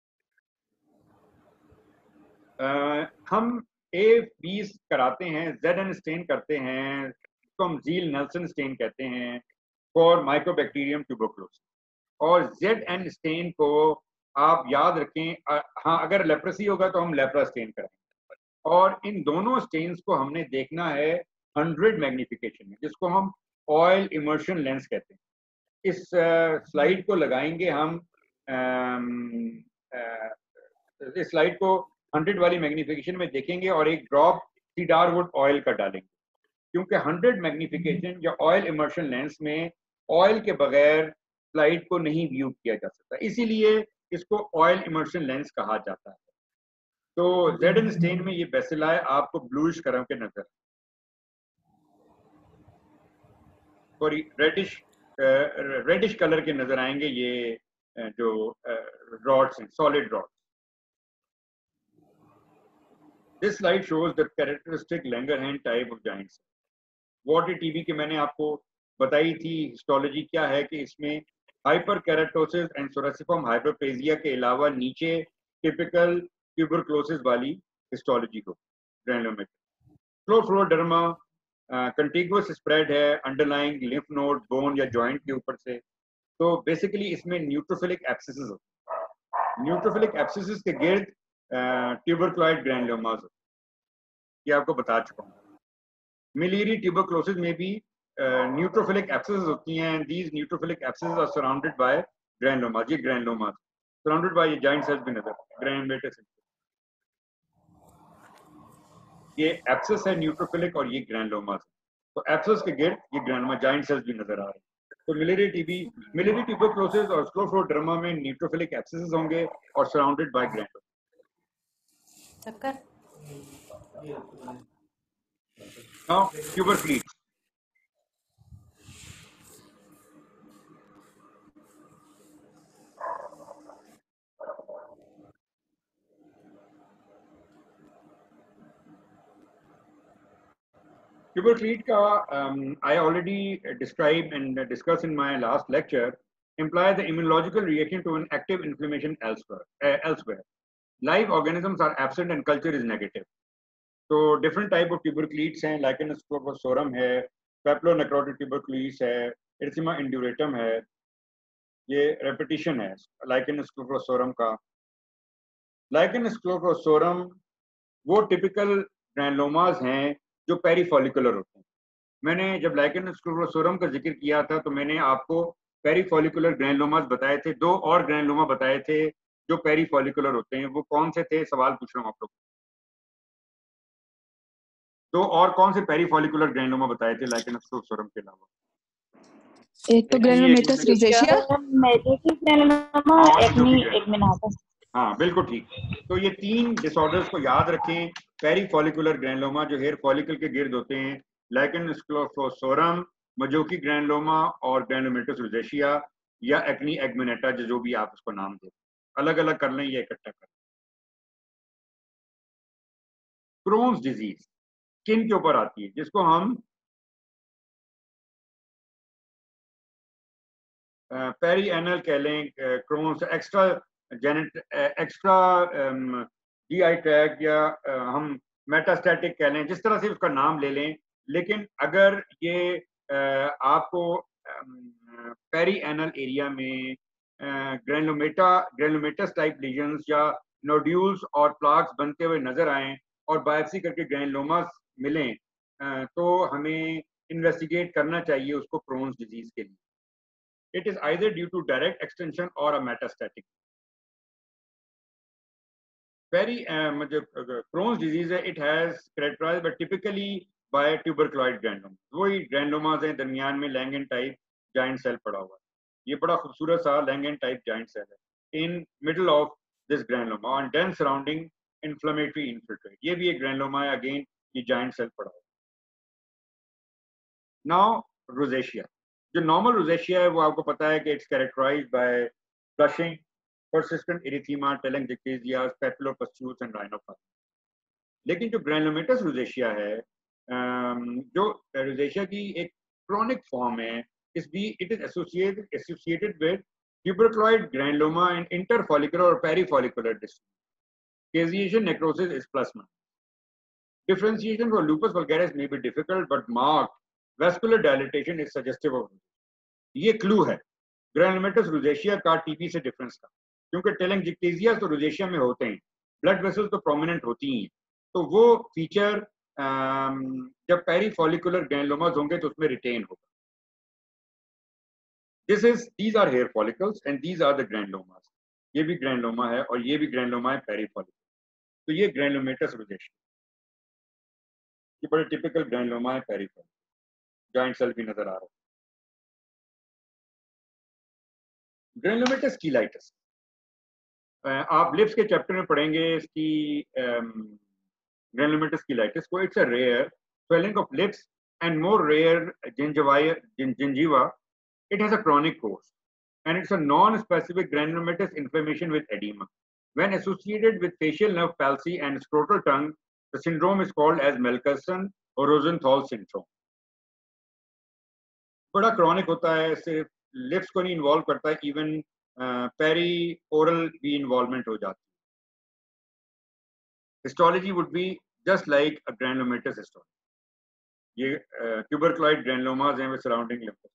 हम A20 कराते हैं, ZN स्टेन करते हैं, इसको हम ज़ील नेल्सन स्टेन कहते हैं फॉर माइक्रोबैक्टीरियम ट्यूबरकुलोसिस। और ZN स्टेन को आप याद रखें, हाँ अगर लेप्रेसी होगा तो हम लेप्रा स्टेन करेंगे। और इन दोनों स्टेन्स को हमने देखना है 100 मैग्निफिकेशन में, जिसको हम ऑयल इमर्शन लेंस कहते हैं। इस स्लाइड को लगाएंगे हम, इस स्लाइड को 100 वाली मैग्निफिकेशन में देखेंगे और एक ड्रॉप सीडारवुड ऑयल का डालेंगे, क्योंकि 100 मैग्निफिकेशन या ऑयल इमर्शन लेंस में ऑयल के बगैर स्लाइड को नहीं व्यू किया जा सकता, इसीलिए इसको ऑयल इमर्शन लेंस कहा जाता है। तो ZN स्टेन में ये बेसिलाई आपको ब्लूइश कलर के नजर और रेडिश कलर के नजर आएंगे ये जो रॉड्स हैं, solid rods. This slide shows the characteristic Langerhans type of giant cell. Water TB की मैंने आपको बताई थी हिस्टोलॉजी क्या है कि इसमें हाइपरकेराटोसिस एंड सोरेसिफॉर्म हाइपरप्लेजिया के अलावा नीचे टिपिकल ट्यूबरकुलोसिस वाली हिस्टोलॉजी को ग्रैनुलोमेटरी। क्लोफ्लोडर्मा कंटिगुअस स्प्रेड है अंडरलाइंग लिम्फ नोड, बोन या जॉइंट के ऊपर से। तो बेसिकली इसमें न्यूट्रोफिलिक एब्सिसेस होते हैं। न्यूट्रोफिलिक एब्सिसेस के गिर्द ट्यूबरकुलोइड ग्रैनुलोमास, ये आपको बता चुका हूँ। मिलियरी ट्यूबरकुलोसिस में भी न्यूट्रोफिलिक एब्सिसेस होती हैं। These neutrophilic abscesses are surrounded by granulomas. ये ग्रैनुलोमास सराउंडेड बाय ये जॉइंट सेल्स भी नजर, ग्रैनुलेटेड सेल्स। ये एब्सिस है न्यूट्रोफिलिक और ये ग्रैनुलोमास। तो एब्सिस के गिर्द ये ग्रैनुलोमा जॉइंट सेल्स भी नजर आ रहे हैं। तो मिलियरी ट्यूबरकुलोसिस और स्क्लेरोडर्मा में न्यूट्रोफिलिक एब्सिसेस होंगे और surrounded by granuloma. Now, tubercles. Tubercles ka, I already described and discussed in my last lecture, implies the immunological reaction to an active inflammation elsewhere. Live organisms are absent and culture is negative. So different type of tubercles हैं, Lichen sclerosorum है, Papillonecrotic tuberculosis है, erythema induratum है, ये repetition है lichen स्क्लेरोसोरम का। Lichen स्क्लेरोसोरम वो typical ग्रैनुलोमास हैं जो पेरीफॉलिकुलर होते हैं। मैंने जब लाइकेन स्क्लेरोसोरम का जिक्र किया था तो मैंने आपको पेरीफॉलिकुलर ग्रैनुलोमास बताए थे, दो और ग्रैनुलोमा बताए थे जो पेरीफॉलिकुलर होते हैं। वो कौन से थे, सवाल पूछ रहा हूँ आप लोग। दो और कौन से पेरीफॉलिकुलर ग्रैनुलोमा बताए थे लाइकेन स्क्लेरोसोरम के अलावा? एक तो ग्रेनुलोमेटस रोज़ेशिया, हाँ बिल्कुल ठीक। तो ये तीन डिसऑर्डर्स को याद रखें। पेरीफॉलिकुलर ग्रैनुलोमा जो हेयर फॉलिकल के गिर्द होते हैं, लाइकेन स्क्लेरोसोरम, मजोकी ग्रैनुलोमा और ग्रैनुलोमेटस रोज़ेशिया या एक्नी एग्मेनेटा, जो भी आप उसको नाम दें, अलग अलग कर लें या इकट्ठा कर लें। क्रोन्स डिजीज स्किन के ऊपर आती है, जिसको हम पेरी एनल कह लें, Crohn's extra extra GI tract, या हम मेटास्टैटिक कह लें, जिस तरह से उसका नाम ले लें। लेकिन अगर ये आपको पेरी एनल एरिया में ग्रैनुलोमेटस टाइप लीजन्स या नोड्यूल्स और प्लाक्स बनते हुए नजर आए और बायोप्सी करके ग्रैनुलोमास मिलें, तो हमें इन्वेस्टिगेट करना चाहिए उसको क्रोन्स डिजीज के लिए। It is either due to direct extension or a metastatic. Very Crohn's disease है, it has characterized but typically by tuberculoid granuloma. वही ग्रैनुलोमास हैं, दरमियान में लैंगन टाइप जाइंट सेल पड़ा हुआ है। ये बड़ा खूबसूरत सा लैंगन टाइप जाइंट सेल है in middle of this granuloma और डेंस सराउंडिंग इन्फ्लेमेटरी इन्फिल्ट्रेट। ये भी एक ग्रैनुलोमा है, अगेन ये जाइंट सेल पड़ा हुआ है। नाउ रोज़ेशिया, जो नॉर्मल रोज़ेशिया है वो आपको पता है कि it's characterized by flushing, persistent erythema, telangiectasia, papulopustules and rhinophyma. लेकिन जो ग्रैनुलोमेटस रोज़ेशिया है, जो रोज़ेशिया की एक क्रोनिक फॉर्म है, it is associated with tuberculoid granuloma and interfollicular or perifollicular disease. Caseation necrosis is plasma. Differentiation for lupus vulgaris may be difficult, but marked vascular dilatation is suggestive of. ये clue है granulomatous rosacea का TB से difference का, क्योंकि टेलंगिएक्टेसिया तो रोज़ेशिया में होते हैं, ब्लड वेसल्स तो प्रोमिनेंट होती हैं, तो वो फीचर जब पेरीफॉलिकुलर ग्रैनुलोमास होंगे तो उसमें रिटेन होगा। these are hair follicles and these are the granulomas. ये भी ग्रैनुलोमा है और ये भी ग्रैनुलोमा है पेरीफॉलिकुलर। तो ये ग्रैनुलोमेटस रोज़ेशिया, ये बड़े टिपिकल ग्रैनुलोमा है पेरीफॉलिकुलर, जॉइंट सेल भी नजर आ रहा है। ग्रैनुलोमेटस कीलाइटिस आप लिप्स के चैप्टर में पढ़ेंगे इसकी ग्रैनुलोमेटस कीलाइटिस को। It's a rare swelling of lips and more rare gingiva. It has a chronic course and it's a non-specific granulomatous inflammation with edema. When associated with facial nerve palsy and scrotal tongue, the syndrome is called as Melkerson or Rosenthal syndrome. बड़ा chronic होता है, सिर्फ lips को नहीं involve करता है, even peri oral भी involvement हो जाती है। Histology would be just like a granulomatous histology. ये ट्यूबरक्लॉइड ग्रैनुलोमास हैं with surrounding lymphocyte.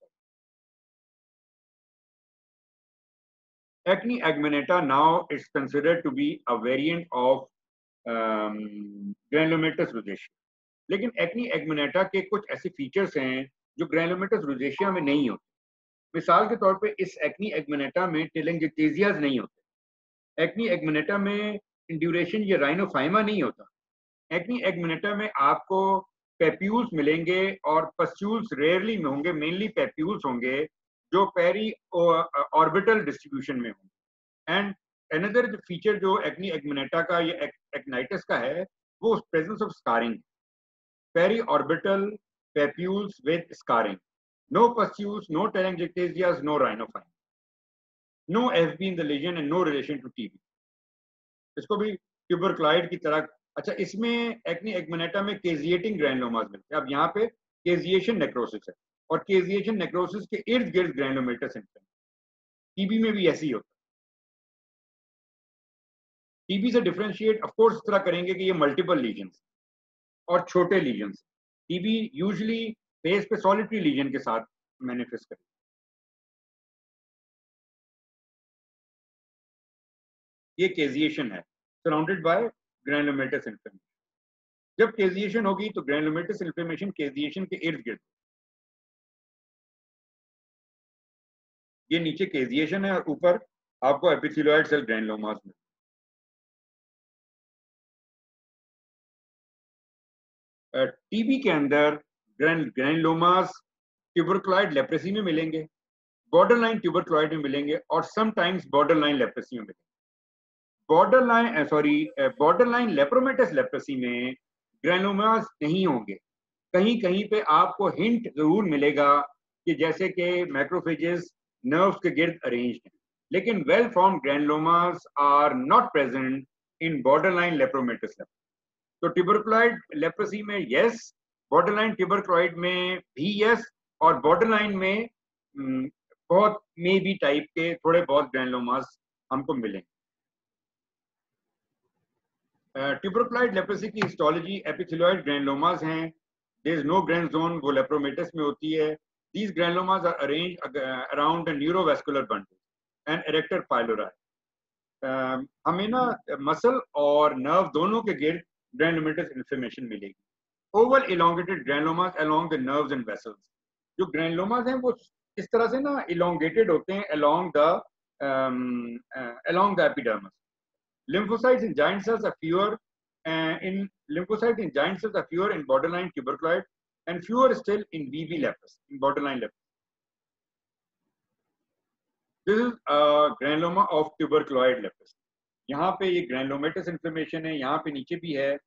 Acne aegmenata now is considered to be a variant of granulomatous rosacea. लेकिन एक्नी एग्मेनेटा के कुछ ऐसे फीचर्स हैं जो ग्रैनुलोमेटस रोज़ेशिया में नहीं होते। मिसाल के तौर पे इस एक्नी एग्मेनेटा में टेलंगिएक्टेसियाज नहीं होते। एक्नी एग्मेनेटा में इंड्यूरेशन या राइनोफाइमा नहीं होता। एक्नी एग्मेनेटा में आपको पेप्यूल्स मिलेंगे और पस्ट्यूल्स रेयरली में होंगे, मेनली पेप्यूल्स होंगे जो पेरी ऑर्बिटल डिस्ट्रीब्यूशन में होंगे। एंड अनदर फीचर जो एक्नी एग्मेनेटा का या एक्नाइटिस का है वो presence of scarring, peri orbital papules with scarring, no pustules, no telangiectasias, no rhinophyma, no FB in the lesion and no relation to TB. इसको भी ट्यूबरक्लॉइड की तरह। अच्छा, इसमें एक्नी एग्मेनेटा में केजिएटिंग ग्रैनुलोमास मिलते हैं। अब यहाँ पे केजिएशन नेक्रोसिस है और केजिएशन नेक्रोसिस के इर्द गिर्द ग्रैनुलोमेटस इन्फ्लेमेशन। टीबी में भी ऐसे ही होता है। टीबी से डिफरेंशिएट ऑफ कोर्स इस तरह करेंगे कि ये मल्टीपल लीजन्स और छोटे लीजन्स। टीबी यूजुअली फेस पे सॉलिटरी लीजन के साथ मैनिफेस्ट करें, ये केजिएशन है, सराउंडेड बाय ग्रैनुलोमेटस इन्फ्लेमेशन। जब केजिएशन होगी तो ग्रैनुलोमेटस इन्फ्लेमेशन केजिएशन के इर्द गिर्द, ये नीचे केजिएशन है और ऊपर आपको एपिथेलियोइड सेल ग्रैनुलोमास में। टीबी के अंदर ग्रैनुलोमास ट्यूबरकुलॉइड लेप्रेसी में मिलेंगे, बॉर्डरलाइन ट्यूबरकुलॉइड में मिलेंगे और समटाइम्स बॉर्डरलाइन लेप्रेसी में मिलेंगे। बॉर्डरलाइन लेप्रोमेटस लेप्रेसी में ग्रैनुलोमास नहीं होंगे। कहीं कहीं पे आपको हिंट जरूर मिलेगा कि जैसे कि मैक्रोफेजेस नर्व्स के गिर्द अरेंज्ड हैं, लेकिन well formed granulomas are not present in borderline lepromatous leprosy. तो ट्यूबरकुलॉइड लेप्रेसी में यस, बॉर्डरलाइन ट्यूबरकुलॉइड में भी यस, और बॉर्डरलाइन में बहुत मे बी टाइप के थोड़े बहुत ग्रैनुलोमास हमको मिलेंगे। ट्यूबरकुलॉइड लेप्रेसी की हिस्टोलॉजी एपिथेलियोइड ग्रैनुलोमास हैं। There is no grenz zone, वो लेप्रोमेटस में होती है। These granulomas are arranged around the neurovascular bundle and erector pilorum. हमें ना मसल और नर्व दोनों के गिर्द ग्रैनुलोमेटस इन्फ्लेमेशन मिलेगी। Oval elongated granulomas along the nerves and vessels. जो ग्रैनुलोमास हैं वो इस तरह से ना इलोंगेटेड होते हैं along the epidermis. Lymphocytes in giant cells are fewer lymphocytes in giant cells are fewer in borderline tuberculoid and fewer still in BB leprosy, in borderline leprosy. This is a granuloma of tuberculoid leprosy. यहाँ पे ये granulomatous inflammation है, यहाँ पे नीचे भी है,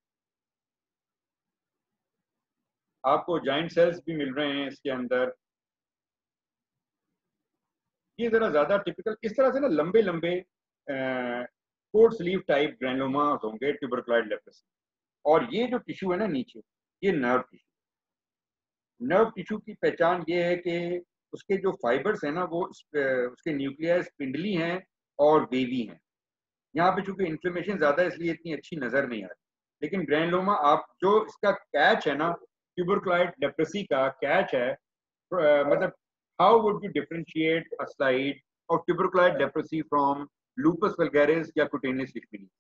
आपको जाइंट सेल्स भी मिल रहे हैं इसके अंदर। ये जरा ज्यादा टिपिकल इस तरह से ना लंबे लंबे कोट स्लीव टाइप ग्रैनुलोमा होंगे ट्यूबरकुलॉइड लेप्रेसी। और ये जो टिश्यू है ना नीचे, ये नर्व टिश्यू। नर्व टिश्यू की पहचान ये है कि उसके जो फाइबर्स हैं ना वो उसके न्यूक्लियस स्पिंडली हैं और वेवी हैं। यहाँ पे चूंकि इन्फ्लेमेशन ज्यादा है इसलिए इतनी अच्छी नजर नहीं आ रही, लेकिन ग्रैनुलोमा आप जो इसका कैच है ना, ट्यूबरकुलॉइड लेप्रेसी का कैच है, मतलब how would you differentiate a slide of tuberculoid leprosy from lupus vulgaris या कुटेनियस लिशमीनियासिस।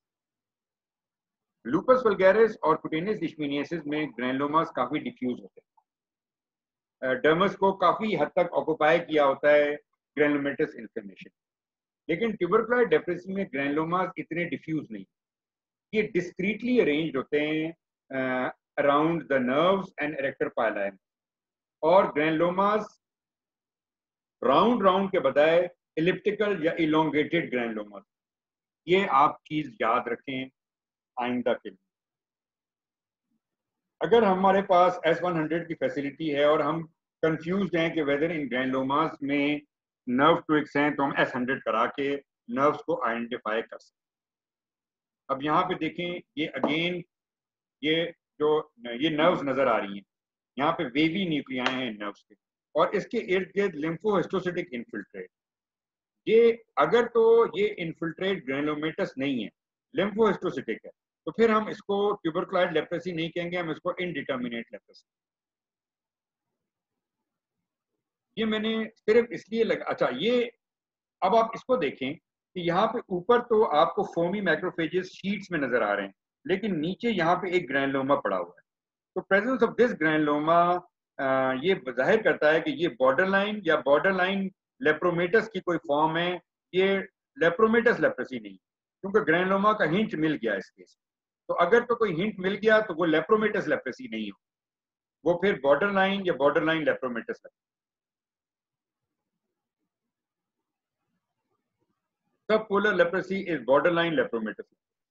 लूपस वल्गैरिस और कुटेनियस लिशमीनियासिस में ग्रैनुलोमास काफी डिफ्यूज होते हैं। डर्मस को काफी हद तक ऑक्युपाई किया होता है ग्रैनुलोमेटस इन्फ्लेमेशन, लेकिन ट्यूबरकुलॉइड लेप्रेसी में ग्रैनुलोमास इतने डिफ्यूज नहीं, ये डिस्क्रीटली अरेंज्ड होते हैं around the nerves and erector pili. और ग्रैनुलोमास राउंड राउंड के बजाय इलिप्टिकल या इलोंगेटेड ग्रैनुलोमास। ये आप चीज याद रखें आइंदा के लिए। अगर हमारे पास S100 की फैसिलिटी है और हम कंफ्यूज हैं कि वेदर इन ग्रैनुलोमास में नर्व ट्विक्स हैं, तो हम S100 करा के नर्व्स को आइडेंटिफाई कर सकते। अब यहाँ पे देखें, ये अगेन ये नर्व्स नजर आ रही हैं, यहाँ पे वेवी न्यूक्लियाई हैं नर्व्स के, और इसके इर्द गिर्द लिम्फोहिस्टोसिटिक इन्फिल्ट्रेट। ये अगर तो ये इन्फिल्ट्रेट ग्रैनुलोमेटस नहीं है, लिम्फोहिस्टोसिटिक है, तो फिर हम इसको ट्यूबरकुलॉइड लेप्रेसी नहीं कहेंगे, हम इसको इनडिटर्मिनेट लेप्रेसी। ये मैंने सिर्फ इसलिए लगा, अच्छा ये अब आप इसको देखें कि यहाँ पे ऊपर तो आपको फोमी मैक्रोफेजेस शीट्स में नजर आ रहे हैं, लेकिन नीचे यहाँ पे एक ग्रैनुलोमा पड़ा हुआ है। तो प्रेजेंस ऑफ दिस ग्रैनुलोमा ये जाहिर करता है कि ये बॉर्डरलाइन या बॉर्डरलाइन लेप्रोमेटस की कोई फॉर्म है, ये लेप्रोमेटस लेप्रेसी नहीं, क्योंकि ग्रैनुलोमा का हिंट मिल गया इस केस। तो अगर तो कोई हिंट मिल गया तो वो लेप्रोमेटस लेप्रेसी नहीं हो, वो फिर बॉर्डरलाइन या borderline lepromatous leprosy. Subpolar leprosy is borderline lepromatous,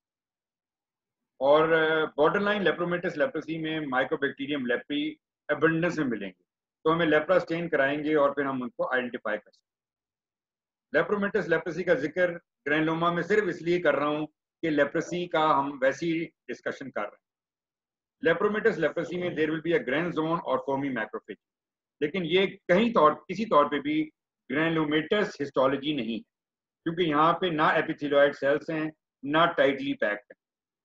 और बॉर्डरलाइन लेप्रोमेटस लेप्रेसी में माइकोबैक्टीरियम लेप्री एबंडेंस में मिलेंगे, तो हमें लेप्रा स्टेन कराएंगे और फिर हम उनको आइडेंटिफाई कर सकते। लेप्रोमेटस लेप्रेसी का जिक्र ग्रैनुलोमा में सिर्फ इसलिए कर रहा हूँ कि लेप्रेसी का हम वैसी डिस्कशन कर रहे हैं। लेप्रोमेटस लेप्रेसी में there will be a grenz zone और फोमी मैक्रोफेज, लेकिन ये किसी तौर पे भी ग्रैनुलोमेटस हिस्टोलॉजी नहीं है, क्योंकि यहाँ पे ना एपिथेलियोइड सेल्स हैं ना टाइटली पैक्ड हैं।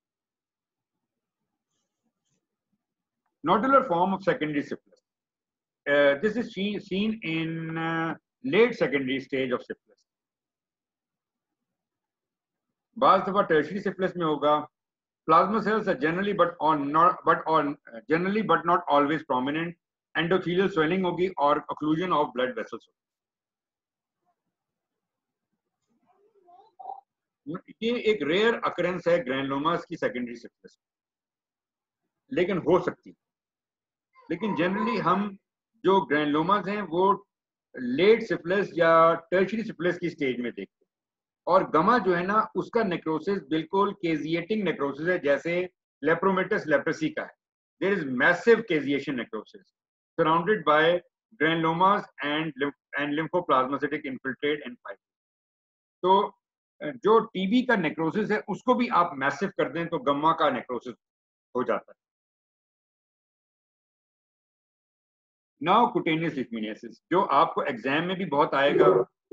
Nodular form of secondary syphilis. This is seen in late secondary stage of syphilis. बाज़ दफ़ा टर्शियरी सिफिलिस में होगा। Plasma cells are generally but not always prominent. Endothelial swelling होगी और occlusion of blood vessels। ये एक rare occurrence है ग्रैनुलोमास की सेकेंडरी सिफिलिस, लेकिन हो सकती है। लेकिन जनरली हम जो ग्रैनुलोमास हैं वो लेट सिफिलिस या टर्शियरी सिफिलिस की स्टेज में देखते हैं, और गमा जो है ना उसका नेक्रोसिस बिल्कुल केजिएटिंग नेक्रोसिस है, जैसे लेप्रोमेटस लेप्रेसी का है। There is massive caseation necrosis surrounded by granulomas and lymphoplasmacytic infiltrate and fibrosis. तो जो टीबी का नेक्रोसिस है उसको भी आप मैसिव कर दें तो गम्मा का नेक्रोसिस हो जाता है। नाउ कुटेनियस लिचमिनियासिस, जो आपको एग्जाम में भी बहुत आएगा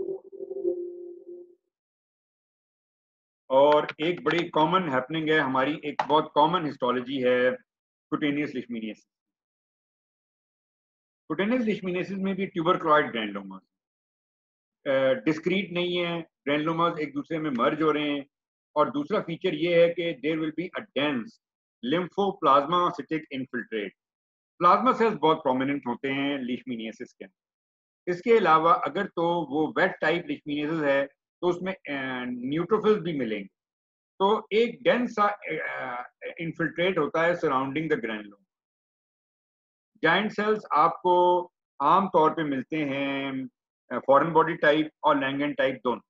और एक बड़ी कॉमन हैपनिंग है, हमारी एक बहुत कॉमन हिस्टोलॉजी है कुटेनियस लिचमिनियासिस। कुटेनियस लिचमिनियासिस में भी ट्यूबरक्लॉइड ग्रैनुलोमास डिस्क्रीट नहीं है, ग्रैनुलोमास एक दूसरे में मर्ज हो रहे हैं। और दूसरा फीचर ये है कि there will be a dense lymphoplasmacytic infiltrate. Plasma cells बहुत प्रोमिनेंट होते हैं लिचमिनियासिस के अंदर। इसके अलावा अगर तो वो वेट टाइप लिचमिनियासिस है तो उसमें न्यूट्रोफिल्स भी मिलेंगे। तो एक डेंस सा इन्फिल्ट्रेट होता है surrounding the granuloma. Giant cells आपको आम तौर पे मिलते हैं फॉरेन बॉडी टाइप और लैंगन टाइप दोनों।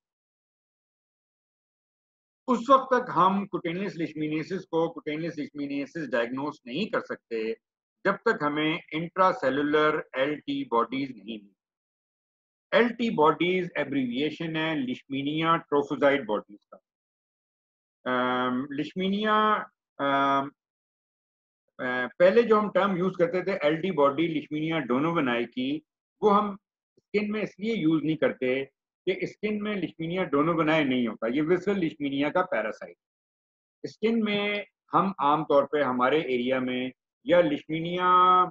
उस वक्त तक हम कुटेनियस लिचमिनियासिस डायग्नोस नहीं कर सकते जब तक हमें इंट्रासेलुलर एलटी बॉडीज नहीं मिली। एलटी बॉडीज एब्रीविएशन है लिचमीनिया ट्रोफोजाइट बॉडीज का। लिचमीनिया पहले जो हम टर्म यूज करते थे एलटी बॉडी लिचमीनिया डोनोवेनाई की, वो हम स्किन में इसलिए यूज नहीं करते कि स्किन में लिचमीनिया डोनोवेनाई नहीं होता, ये विसरल लिचमीनिया का पैरासाइट। स्किन में हम आमतौर पे हमारे एरिया में या लिचमीनिया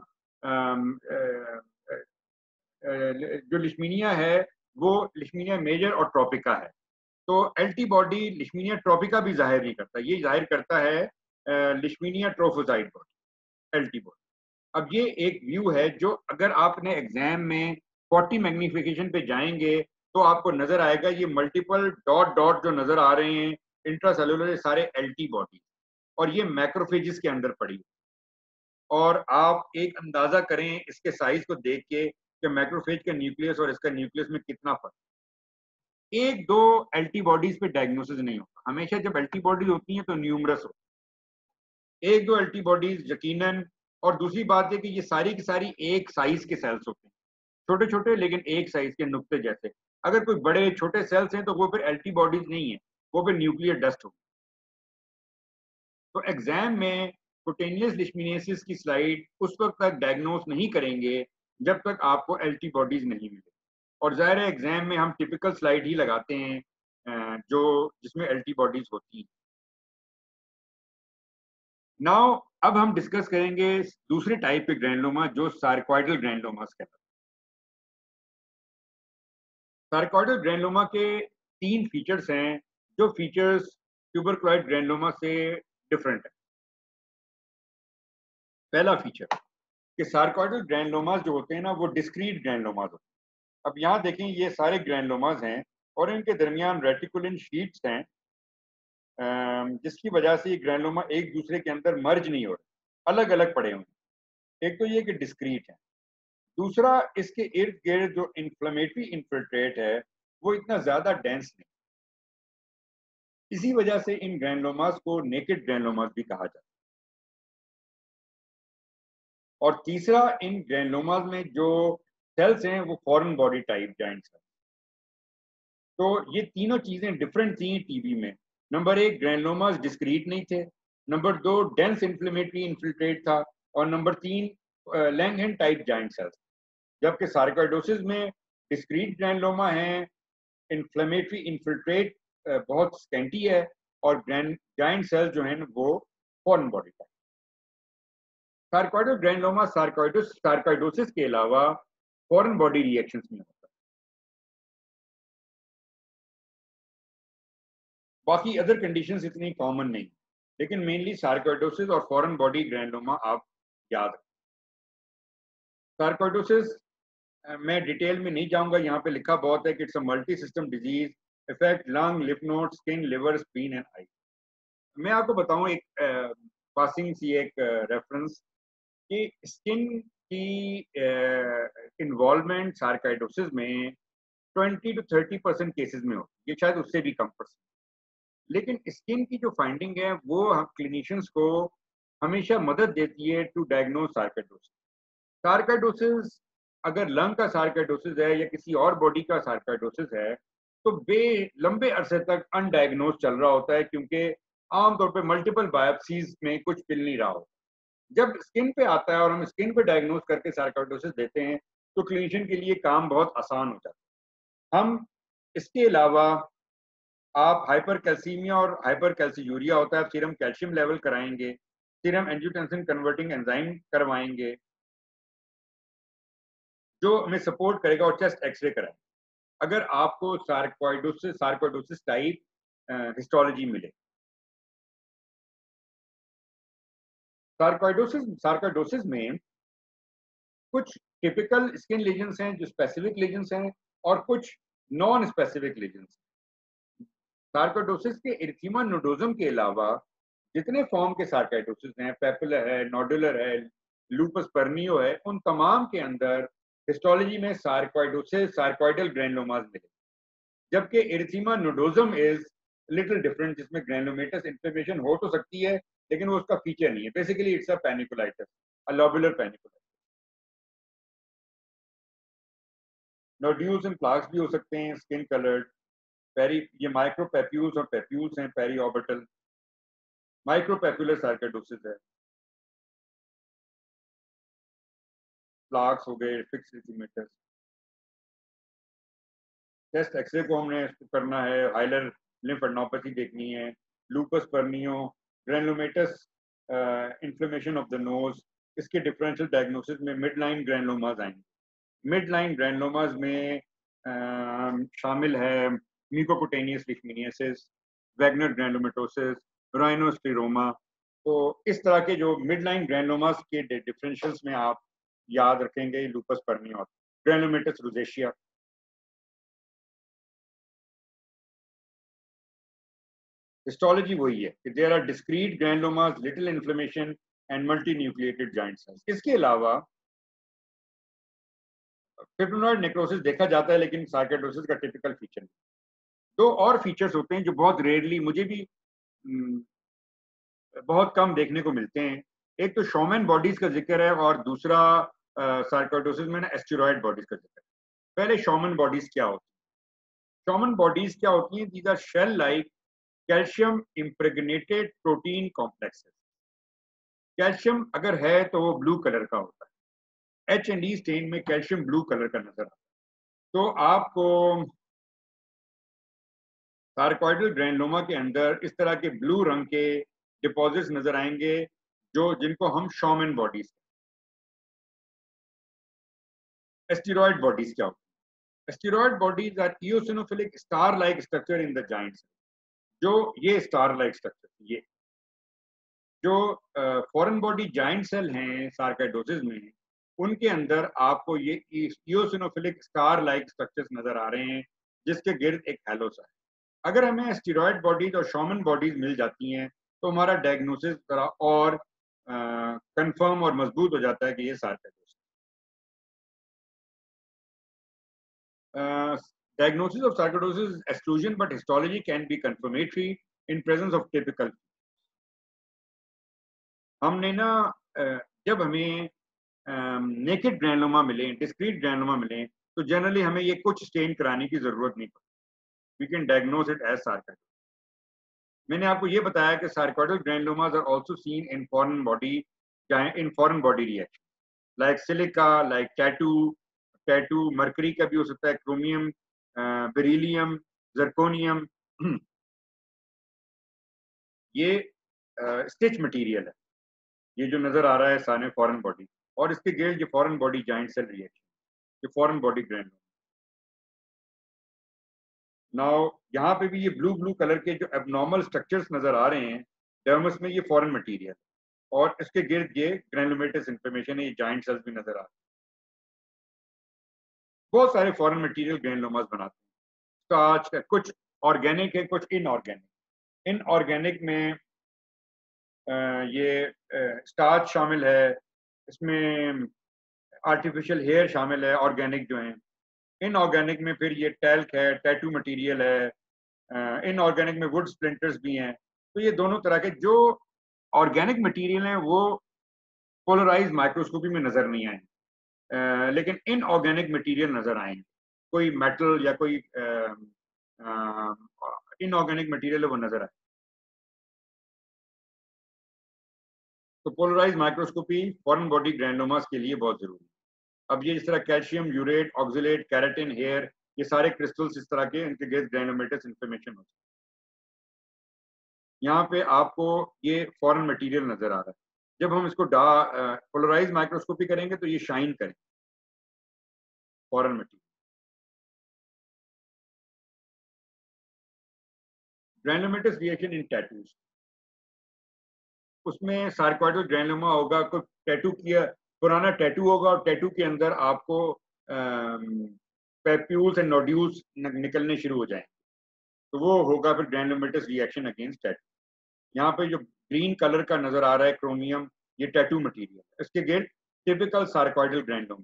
जो लिचमीनिया है वो लिचमीनिया मेजर और ट्रॉपिका है। तो एल्टी बॉडी लिचमीनिया ट्रॉपिका भी जाहिर नहीं करता, ये जाहिर करता है लिचमीनिया ट्रोफोजाइट बॉडी, एल्टी बॉडी। अब ये एक व्यू है जो अगर आपने एग्जाम में 40 मैग्निफिकेशन पे जाएंगे तो आपको नजर आएगा, ये मल्टीपल डॉट डॉट जो नजर आ रहे हैं इंट्रासेलुलर सारे एल्टी बॉडी, और ये मैक्रोफेजिस के अंदर पड़ी। और आप एक अंदाजा करें इसके साइज को देख के कि मैक्रोफेज का न्यूक्लियस और इसका न्यूक्लियस में कितना फर्क। एक दो एल्टीबॉडीज पे डायग्नोसिस नहीं होता, हमेशा जब एल्टीबॉडीज होती हैं तो न्यूमरस हो, एक दो एल्टीबॉडीज यकीनन। और दूसरी बात है कि ये सारी की सारी एक साइज के सेल्स होते हैं, छोटे छोटे लेकिन एक साइज के नुक्ते जैसे। अगर कोई बड़े छोटे सेल्स हैं तो वो फिर एल्टीबॉडीज नहीं है, वो फिर न्यूक्लियर डस्ट होगी। तो एग्जाम में कुटेनियस लिचमिनियासिस की स्लाइड उस वक्त तक डायग्नोस नहीं करेंगे जब तक आपको एल्टीबॉडीज नहीं मिले। और जाहिर है एग्जाम में हम टिपिकल स्लाइड ही लगाते हैं जो जिसमें एल्टीबॉडीज होती हैं। नाउ अब हम डिस्कस करेंगे दूसरे टाइप के ग्रैनुलोमा जो सार्कोइडल ग्रैनुलोमास कहलाते हैं। सार्कोइडल ग्रैनुलोमा के 3 फीचर्स हैं जो फीचर्स ट्यूबरक्लॉइड ग्रैनुलोमा से डिफरेंट है। पहला फीचर कि सार्कोइडल ग्रैनुलोमास जो होते हैं ना वो डिस्क्रीट ग्रैनुलोमास होते हैं। अब यहाँ देखें ये सारे ग्रैनुलोमास हैं और इनके दरमियान रेटिकुलिन शीट्स हैं, जिसकी वजह से ये ग्रैनुलोमा एक दूसरे के अंदर मर्ज नहीं हो रहे, अलग अलग पड़े हुए। एक तो ये कि डिस्क्रीट है, दूसरा इसके इर्द गिर्द जो इन्फ्लेमेटरी इन्फिल्ट्रेट है वो इतना ज्यादा डेंस नहीं, इसी वजह से इन ग्रैनुलोमास को नेकेड ग्रैनुलोमास भी कहा जाता है। और तीसरा, इन ग्रैनुलोमास में जो सेल्स हैं वो foreign body type giant cells. तो ये तीनों चीजें डिफरेंट थी टीबी में। नंबर 1 ग्रैनुलोमास डिस्क्रीट नहीं थे, नंबर 2 डेंस इन्फ्लेमेटरी इन्फिल्ट्रेट था, और number 3 Langhans type giant cells. जबकि सार्कोइडोसिस में डिस्क्रीट ग्रैनुलोमा है, इन्फ्लेमेटरी इन्फिल्ट्रेट बहुत स्कैंटी है, और जाइंट सेल्स जो हैं वो foreign body type. Sarcoidal granuloma sarcoidosis के अलावा फॉरेन बॉडी रिएक्शंस में होता है। बाकी अदर कंडीशंस इतनी कॉमन नहीं, लेकिन मेनली सार्कोइडोसिस और फॉरेन बॉडी ग्रैनुलोमा आप याद रखें। सार्कोइडोसिस मैं डिटेल में नहीं जाऊंगा, यहाँ पे लिखा बहुत है कि it's a multi system disease, effect lung, lymph node, skin, liver, spleen and eye. मैं आपको बताऊं एक पासिंग सी एक रेफरेंस कि स्किन की इन्वॉल्वमेंट सार्कोइडोसिस में 20 to 30% केसेस में होती है, ये शायद उससे भी कम परसेंट। लेकिन स्किन की जो फाइंडिंग है वो हम क्लिनिशियंस को हमेशा मदद देती है टू डायग्नोज सार्कोइडोसिस। सार्कोइडोसिस अगर लंग का सार्कोइडोसिस है या किसी और बॉडी का सार्कोइडोसिस है तो लंबे अरसे तक अनडायग्नोज चल रहा होता है, क्योंकि आमतौर पे मल्टीपल बायोप्सीज में कुछ मिल नहीं रहा होता। जब स्किन पे आता है और हम स्किन पे डायग्नोज करके सार्कोइडोसिस देते हैं तो क्लिनिशियन के लिए काम बहुत आसान हो जाता है। हम इसके अलावा आप हाइपर कैल्सीमिया और हाइपर कैल्सीयूरिया होता है, आप सीरम कैल्शियम लेवल कराएंगे, सीरम एंजियोटेंसिन कन्वर्टिंग एंजाइम करवाएंगे जो हमें सपोर्ट करेगा, और चेस्ट एक्सरे कराएंगे अगर आपको सार्कोइडोसिस टाइप हिस्टोलॉजी मिले। सार्कोइडोसिस में कुछ टिपिकल स्किन लीजन्स हैं जो स्पेसिफिक लीजन्स हैं और कुछ नॉन स्पेसिफिक लीजन्स। सार्कोइडोसिस के इरिथीमा नोडोजम के अलावा जितने फॉर्म के सार्कोइडोसिस हैं, पेपुलर है, नोडुलर है, लूपस पर्नियो है, उन तमाम के अंदर हिस्टोलॉजी में सार्कोइडोसिस सार्कोइडल ग्रैनुलोमास मिले, जबकि erythema nodosum is little different, जिसमें ग्रैनुलोमेटस इन्फ्लेमेशन हो तो सकती है लेकिन वो उसका फीचर नहीं है। Basically it's a panniculitis, a lobular panniculitis. Nodules and plaques भी हो सकते हैं, स्किन कलर्ड, पेरी, ये माइक्रोपेप्यूल्स और पेप्यूल्स हैं, पेरी ऑर्बिटल। माइक्रोपेप्यूलर सार्कोइडोसिस है, प्लाक्स हो गए, फिक्स इरिथीमेटस। चेस्ट एक्सरे को हमने करना है, हाइलर लिम्फेडेनोपैथी देखनी है, lupus pernio, granulomatous inflammation of the nose. इसके डिफरेंशियल डायग्नोसिस में मिड लाइन ग्रैनुलोमास आएंगे। मिड लाइन ग्रैनुलोमास में शामिल है म्यूकोकुटेनियस लिशमीनियासिस, वैगनर ग्रैनुलोमेटोसिस, राइनोस्क्लेरोमा। तो इस तरह के जो मिड लाइन ग्रैनुलोमास के डिफरेंशियल्स में आप याद रखेंगे lupus pernio, granulomatous rosacea. Histology वही है कि there are discrete granulomas, little inflammation and multi nucleated joint cells. इसके अलावा फिब्रिनॉइड नेक्रोसिस देखा जाता है लेकिन सार्कोइडोसिस का टिपिकल फीचर नहीं। दो और फीचर्स होते हैं जो बहुत रेयरली, मुझे भी बहुत कम देखने को मिलते हैं। एक तो शॉमैन बॉडीज का जिक्र है और दूसरा सार्कोइडोसिस में ना एस्टेरॉयड बॉडीज का जिक्र है। पहले शॉमैन बॉडीज क्या होती है? शॉमैन बॉडीज क्या होती हैं? These are shell like calcium impregnated protein complexes. Calcium अगर है तो वो ब्लू कलर का होता है, H&E स्टेन में कैल्शियम ब्लू कलर का नजर आता है। तो आपको सार्कोइडल ग्रैनुलोमा के अंदर इस तरह के ब्लू रंग के डिपॉजिट्स नजर आएंगे जो जिनको हम शॉमैन बॉडीज। एस्टेरॉयड बॉडीज क्या होती है? Asteroid bodies are eosinophilic star like structure in the joints. जो ये स्टार लाइक स्ट्रक्चर, ये जो फॉरेन बॉडी जाइंट सेल हैं सार्कोइडोसिस में, उनके अंदर आपको ये इओसिनोफिलिक स्टार लाइक स्ट्रक्चर्स नजर आ रहे हैं जिसके गिर्द एक हैलोस है। अगर हमें स्टेरॉयड बॉडीज और शॉमन बॉडीज मिल जाती हैं तो हमारा डायग्नोसिस जरा और कंफर्म और मजबूत हो जाता है कि ये sarcoidosis. Diagnosis of sarcoidosis is exclusion, but histology can be confirmatory in presence of typical. हमने ना जब हमें नेकेड ग्रैनुलोमा मिले, डिस्क्रीट ग्रैनुलोमा मिले, तो जनरली हमें ये कुछ स्टेन कराने की जरूरत नहीं पड़ती। We can diagnose it as sarcoidosis. मैंने आपको ये बताया कि sarcoidal granulomas are also seen in foreign body reaction like silica, like tattoo mercury का भी हो सकता है, क्रोमियम, बेरिलियम, जर्कोनियम। ये स्टिच मटेरियल है, ये जो नजर आ रहा है सामने फॉरेन बॉडी, और इसके गिर्द ये foreign body joint cell reaction, ये फॉरेन बॉडी ग्रैनुलोमा। नाउ यहाँ पे भी ये ब्लू ब्लू कलर के जो एबनॉर्मल स्ट्रक्चर्स नजर आ रहे हैं डर्मस में, ये फॉरेन मटेरियल और इसके गिर्द ये ग्रेनुलोमेटस इन्फ्लेमेशन है, ये जॉइंट सेल्स भी नजर आ रहे हैं। बहुत सारे फॉरेन मटेरियल ग्रेनुलोमास बनाते हैं। स्टार्च, कुछ ऑर्गेनिक है, कुछ इनऑर्गेनिक। इनऑर्गेनिक में ये स्टार्च शामिल है, इसमें आर्टिफिशियल हेयर शामिल है, ऑर्गेनिक जो है। इनऑर्गेनिक में फिर ये टैल्क है, टैटू मटेरियल है। इनऑर्गेनिक में वुड स्प्लिंटर्स भी हैं। तो ये दोनों तरह के जो ऑर्गेनिक मटेरियल हैं वो पोलराइज माइक्रोस्कोपी में नजर नहीं आए, लेकिन इनऑर्गेनिक मटेरियल नजर आएंगे। कोई मेटल या कोई इनऑर्गेनिक मटेरियल है वो नजर आए। तो polarize microscopy foreign body granulomas के लिए बहुत जरूरी है। अब ये इस तरह calcium urate, oxalate, keratin, hair, ये सारे क्रिस्टल्स इस तरह के, इनके गिर्द ग्रैनुलोमेटस इन्फ्लेमेशन होती है। यहाँ पे आपको ये फॉरेन मटेरियल नजर आ रहा है। जब हम इसको पोलराइज माइक्रोस्कोपी करेंगे तो ये शाइन करें foreign material. Granulomatous reaction in tattoos, उसमें सार्कोइडल ग्रैनुलोमा होगा, कोई टैटू किया, पुराना टैटू होगा और टैटू के अंदर आपको पैप्यूल्स एंड नोड्यूल्स निकलने शुरू हो जाएंगे, तो वो होगा फिर ग्रैनुलोमेटस रिएक्शन अगेंस्ट टैटू। यहाँ पे जो ग्रीन कलर का नजर आ रहा है क्रोमियम, ये टैटू मटेरियल, इसके गिर्द टिपिकल सार्कोइडल ग्रैनुलोमा।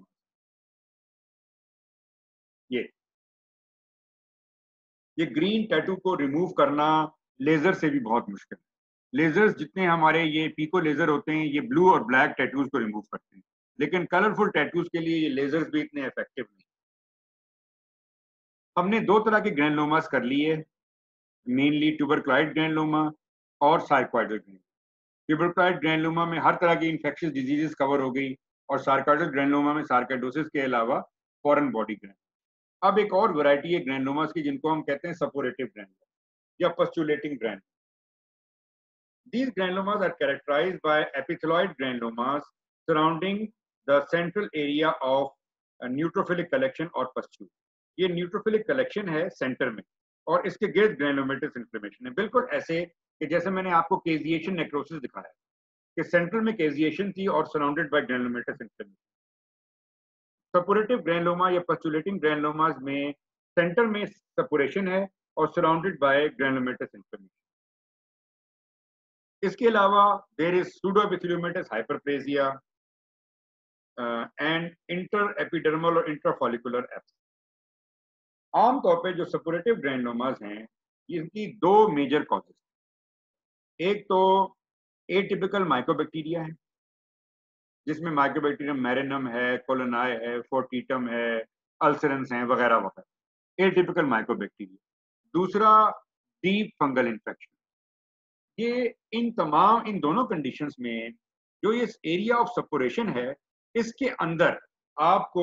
ये ग्रीन टैटू को रिमूव करना लेजर से भी बहुत मुश्किल है। लेजर्स जितने हमारे ये पीको लेजर होते हैं, ये ब्लू और ब्लैक टैटूज को रिमूव करते हैं, लेकिन कलरफुल टैटूज के लिए ये लेजर्स भी इतने इफेक्टिव नहीं। हमने दो तरह के ग्रैनुलोमास कर लिए, मेनली ट्यूबरक्लाइड ग्रैनुलोमा और सार्कोइडल ग्रैनुलोमा। ट्यूबरक्लाइड ग्रैनुलोमा में हर तरह की इंफेक्शियस डिजीजेस कवर हो गई, और सार्कोइडल ग्रैनुलोमा में सार्कोइडोसिस के अलावा फॉरेन बॉडी ग्रैनुलोमा। अब एक और वैरायटी है ग्रैनुलोमास की जिनको हम कहते हैं सपोरेटिव ग्रैनुलोमा या pustulating granuloma. These granulomas are characterized by epithelioid granulomas surrounding the central area of a neutrophilic collection or pustule. ये न्यूट्रोफिलिक कलेक्शन है सेंटर में, और इसके गिर्द ग्रैनुलोमेटस इन्फ्लेमेशन है। बिल्कुल ऐसे कि जैसे मैंने आपको केजिएशन नेक्रोसिस दिखाया कि सेंट्रल में केजिएशन थी और surrounded by granulomatous inflammation. Suppurative granuloma या पस्चुलेटिंग ग्रैनुलोमास में सेंटर में सपोरेशन है और सराउंडेड बाय ग्रैनुलोमेटस इन्फ्लेमेशन। इसके अलावा there is pseudoepitheliomatous hyperplasia and inter epidermal और इंट्राफॉलिकुलर एब्सेस। आमतौर पे जो सपोरेटिव ग्रैनुलोमास हैं, इनकी दो मेजर कॉजेज। एक तो एटिपिकल माइकोबैक्टीरिया है, जिसमें माइकोबैक्टीरियम मैरिनम है, कोलोनाई है, फोर्टिटम है, अल्सरेंस हैं वगैरह वगैरह, एटिपिकल माइकोबैक्टीरिया। दूसरा डीप फंगल इन्फेक्शन। ये इन दोनों कंडीशंस में जो ये एरिया ऑफ सपोरेशन है, इसके अंदर आपको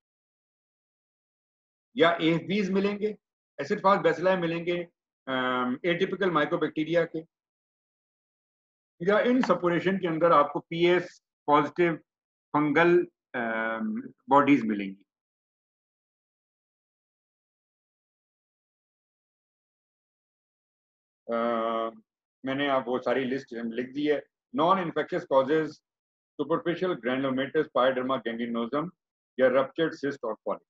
या एएफबीज मिलेंगे, एसिड फास्ट बैसिलाई मिलेंगे एटिपिकल माइकोबैक्टीरिया के, या इन सपोरेशन के अंदर आपको पीएस पॉजिटिव फंगल बॉडीज मिलेंगी। मैंने आप वो सारी लिस्ट लिख दी है। Non infectious causes superficial granulomatous pyoderma gangrenosum या रप्चर्ड सिस्ट और पॉलिप।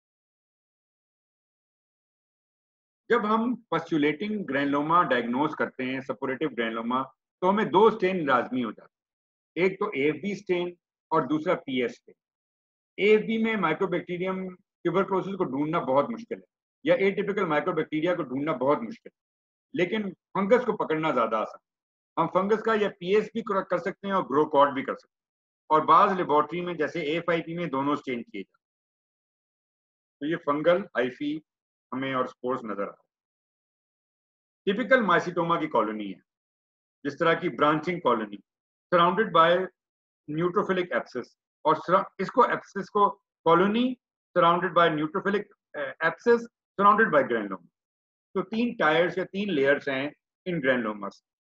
जब हम पस्चुलेटिंग ग्रैनुलोमा डायग्नोज करते हैं, सपोरेटिव ग्रैनुलोमा, तो हमें दो स्टेन लाजमी हो जाते हैं, एक तो एएफबी स्टेन और दूसरा पीएस स्टेन। एएफबी में माइकोबैक्टीरियम ट्यूबरक्लोसिस को ढूंढना बहुत मुश्किल है, या एटिपिकल माइकोबैक्टीरिया को ढूंढना बहुत मुश्किल है, लेकिन फंगस को पकड़ना ज्यादा आसान। हम फंगस का या पीएस भी कर सकते हैं और ग्रो कॉर्ड भी कर सकते हैं, और बाज लेबोरेटरी में जैसे एएफआईपी में दोनों स्टेन किए जाते हैं। तो ये फंगल हाइफी हमें और स्पोर्स नजर आ रहा है। टिपिकल माइसिटोमा की कॉलोनी है, जिस तरह की branching colony surrounded by neutrophilic abscess, और इसको एब्सेस को colony surrounded by neutrophilic abscess surrounded by granuloma. तो तीन टायर्स या तीन लेयर्स हैं इन ग्रैनुलोमास।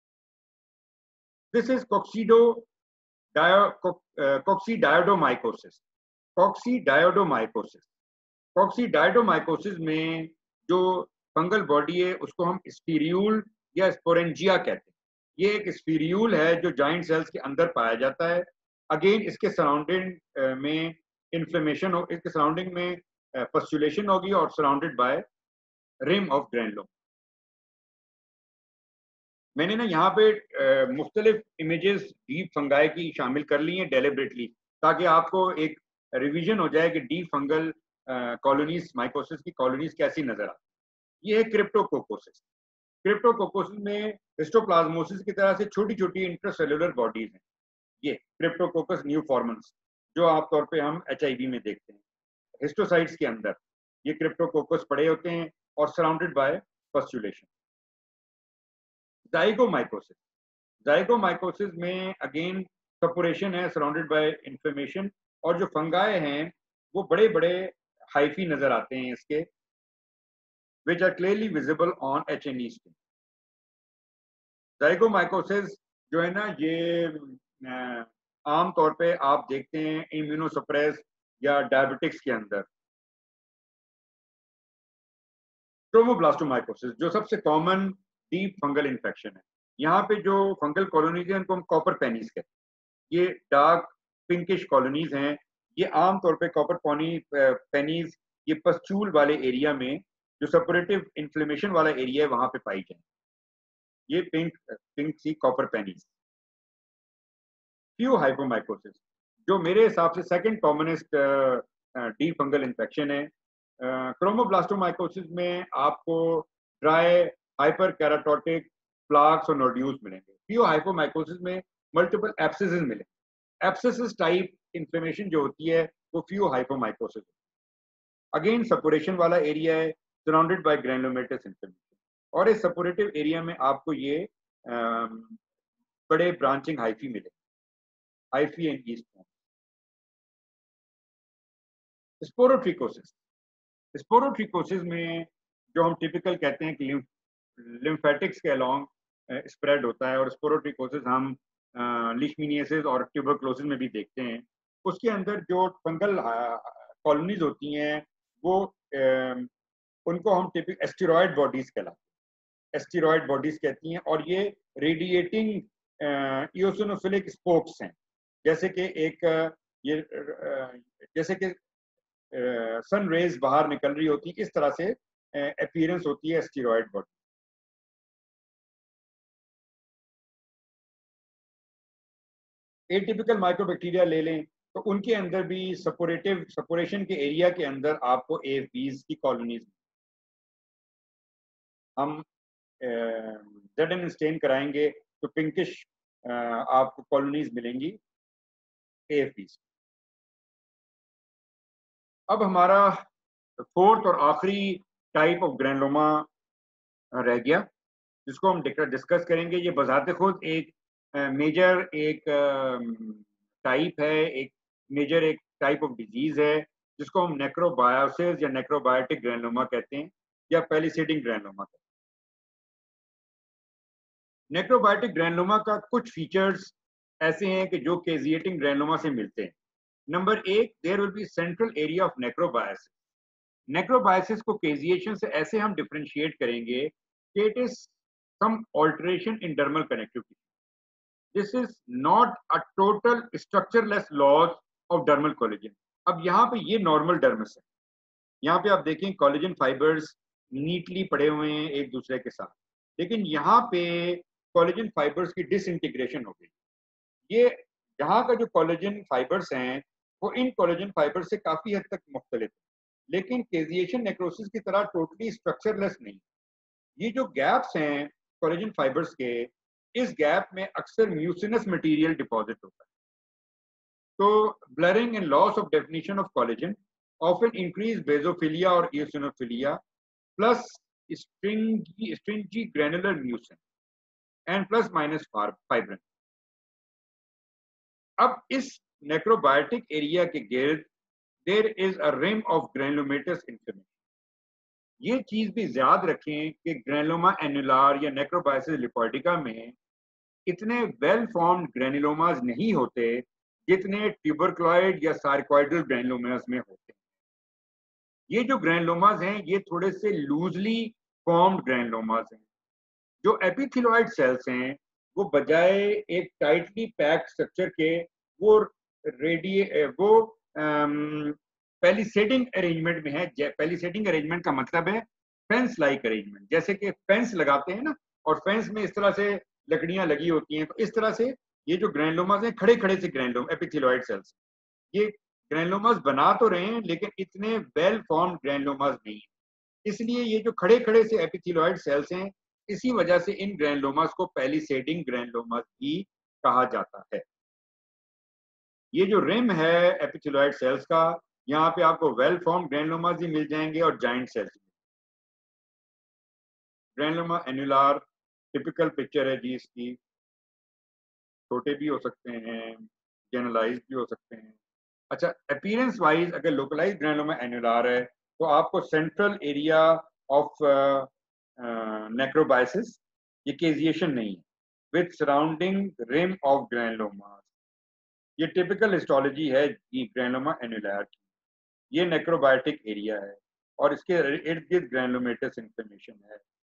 This is कॉक्सीडायोडोमाइकोसिस। कॉक्सीडायोडोमाइकोसिस में जो फंगल बॉडी है उसको हम स्पिर्यूल या स्पोरेंजिया कहते हैं। ये एक स्पिर्यूल है जो जॉइंट सेल्स के अंदर पाया जाता है। अगेन इसके सराउंडिंग में इन्फ्लेमेशन हो, इसके सराउंडिंग में पस्चुलेशन होगी और surrounded by rim of granuloma. मैंने ना यहाँ पे मुख्तलिफ इमेजेस डीप फंगाई की शामिल कर ली हैं डेलिबरेटली, ताकि आपको एक रिवीजन हो जाए कि डीप फंगल कॉलोनीज, माइकोसिस की कॉलोनीज कैसी नजर आती। ये है क्रिप्टोकोकोसिस। क्रिप्टोकोकोसिस में हिस्टोप्लाज्मोसिस की तरह से छोटी छोटी इंट्रासेलुलर बॉडीज हैं। ये क्रिप्टोकोकस न्यूफॉर्मेंस जो आमतौर पे हम HIV में देखते हैं, हिस्टोसाइट्स के अंदर ये क्रिप्टोकोकस पड़े होते हैं और surrounded by pustulation. Zygomycosis, zygomycosis में अगेन सपोरेशन है सराउंडेड बाय इन्फ्लेमेशन, और जो फंगाई हैं वो बड़े बड़े हाइफी नजर आते हैं इसके, which are clearly visible on H&E skin. Zygomycosis जो है ना ये आम तौर पे आप देखते हैं इम्यूनोसप्रेस या डायबिटिक्स के अंदर। ट्रोमोब्लास्टोमाइकोसिस जो सबसे कॉमन डीप फंगल इन्फेक्शन है, यहाँ पे जो फंगल कॉलोनीज है उनको हम कॉपर पेनीज कहते हैं। ये डार्क पिंकिश कॉलोनीज हैं। ये आम तौर पे कॉपर पेनीज ये पस्चूल वाले एरिया में, जो सपोरेटिव इन्फ्लेमेशन वाला एरिया है वहां पे पाई जाए। ये पिंक सी कॉपर पेनीज। फ्यूहाइपोमाइकोसिस जो मेरे हिसाब से second commonest deep fungal infection है। क्रोमोब्लास्टोमाइकोसिस में आपको ड्राई हाइपर कैराटोटिक प्लाक्स और नोड्यूल्स मिलेंगे। फ्यूहाइपोमाइकोसिस में मल्टीपल एब्सेसेस मिलेंगे। एब्सेसिस टाइप इन्फ्लेमेशन जो होती है वो फ्यूहाइपोमाइकोसिस। अगेन सपोरेशन वाला एरिया है सराउंडेड बाय ग्रैनुलोमेटस इन्फ्लेमेशन, और इस सपोरेटिव एरिया में आपको ये बड़े ब्रांचिंग हाइफी मिले, hyphae and yeast. Sporotrichosis, sporotrichosis में जो हम टिपिकल कहते हैं कि लिम्फेटिक्स के अलोंग स्प्रेड होता है, और स्पोरोट्रिकोसिस हम लीशमीनियासिस और ट्यूबरक्लोसिस में भी देखते हैं। उसके अंदर जो फंगल कॉलोनीज होती हैं वो उनको हम टिपिक एस्टेरॉयड बॉडीज कहलाते हैं, एस्टेरॉयड बॉडीज कहती हैं, और ये रेडिएटिंग इओसिनोफिलिक स्पोक्स हैं। जैसे कि एक ये जैसे कि सन रेज बाहर निकल रही होती है, इस तरह से अपीयरेंस होती है एस्टेरॉयड बॉडी। एटिपिकल माइक्रोबैक्टीरिया ले लें तो उनके अंदर भी सपोरेशन के एरिया के अंदर आपको AFBs की कॉलोनीज, हम ZN स्टेन कराएंगे तो पिंकिश आपको कॉलोनीज मिलेंगी AFBs। अब हमारा फोर्थ और आखिरी टाइप ऑफ ग्रैनुलोमा रह गया जिसको हम डिस्कस करेंगे। ये बजाते खुद एक मेजर एक टाइप है, एक मेजर एक टाइप ऑफ डिजीज है जिसको हम नेक्रोबायोसिस या नेक्रोबायोटिक ग्रैनुलोमा कहते हैं, या पैलिसेडिंग ग्रैनुलोमा कहते हैं। नेक्रोबायोटिक ग्रैनुलोमा का कुछ फीचर्स ऐसे हैं कि जो केजिएटिंग ग्रैनुलोमा से मिलते हैं। नंबर एक, there will be central area of necrobiosis. Necrobiosis को केजिएशन से ऐसे हम डिफरेंशिएट करेंगे कि it is some alteration in dermal connectivity. This is not a total structureless loss of dermal collagen. अब यहाँ पे ये नॉर्मल डर्मस है, यहाँ पे आप देखें कोलेजन फाइबर्स नीटली पड़े हुए हैं एक दूसरे के साथ, लेकिन यहाँ पे कोलेजन फाइबर्स की डिसइंटीग्रेशन हो गई। ये यहाँ का जो कोलेजन फाइबर्स हैं वो इन कोलेजन फाइबर्स से काफी हद तक मुख्तलिफ है, लेकिन केजिएशन नेक्रोसिस की तरह टोटली स्ट्रक्चरलेस नहीं। ये जो गैप्स हैं कोलेजन फाइबर्स के, इस गैप में अक्सर म्यूसिनस मटेरियल डिपॉजिट होता है। तो blurring and loss of definition of collagen often increase basophilia और eosinophilia plus stringy granular mucin and plus minus fibrin. अब इस नेक्रोबायोटिक एरिया के गिर्द there is a rim of granulomatous inflammation. ये चीज भी याद रखें कि ग्रैनुलोमा एन्युलर या नेक्रोबायोसिस लिपोइडिका में इतने वेल फॉर्म्ड ग्रैनुलोमास नहीं होते जितने ट्यूबरक्लॉइड या सार्कोइडल ग्रैनुलोमास में होते हैं। ये जो ग्रैनुलोमास हैं ये थोड़े से लूजली फॉर्म्ड ग्रैनुलोमास हैं। जो एपिथेलियोइड सेल्स हैं वो बजाय एक टाइटली पैक्ड स्ट्रक्चर के वो वो पैलिसेडिंग अरेंजमेंट में है। पैलिसेडिंग अरेंजमेंट का मतलब है फेंस लाइक अरेंजमेंट, जैसे कि फेंस लगाते हैं ना, और फेंस में इस तरह से लकड़ियां लगी होती हैं, तो इस तरह से ये जो ग्रैनुलोमास हैं खड़े खड़े से ग्रैनुलोम एपिथेलियोइड सेल्स, ये ग्रैनुलोमास बना तो रहे हैं लेकिन इतने वेल फॉर्म्ड ग्रैनुलोमास नहीं है। इसलिए ये जो खड़े खड़े से एपिथेलियोइड सेल्स हैं, इसी वजह से इन ग्रैनुलोमास को पैलिसेडिंग ग्रैनुलोमास भी कहा जाता है। ये जो रिम है एपिथेलियोइड सेल्स का, यहाँ पे आपको वेल फॉर्म्ड ग्रैनुलोमास भी मिल जाएंगे और जाइंट सेल्स भी। ग्रैनुलोमा एन्युलर टिपिकल पिक्चर है जी इसकी, छोटे भी हो सकते हैं, जनरलाइज भी हो सकते हैं। अच्छा, अपीयरेंस वाइज अगर लोकलाइज ग्रैनुलोमा एन्युलर है तो आपको सेंट्रल एरिया ऑफ नेक्रोबायसिस, ये केजिएशन नहीं है, with surrounding rim of granuloma. ये टिपिकल हिस्टोलॉजी है ग्रैनुलोमा एन्युलर की। ये नेक्रोबायोटिक एरिया है और इसके इर्द गिर्द ग्रैनुलोमेटस इन्फ्लेमेशन है।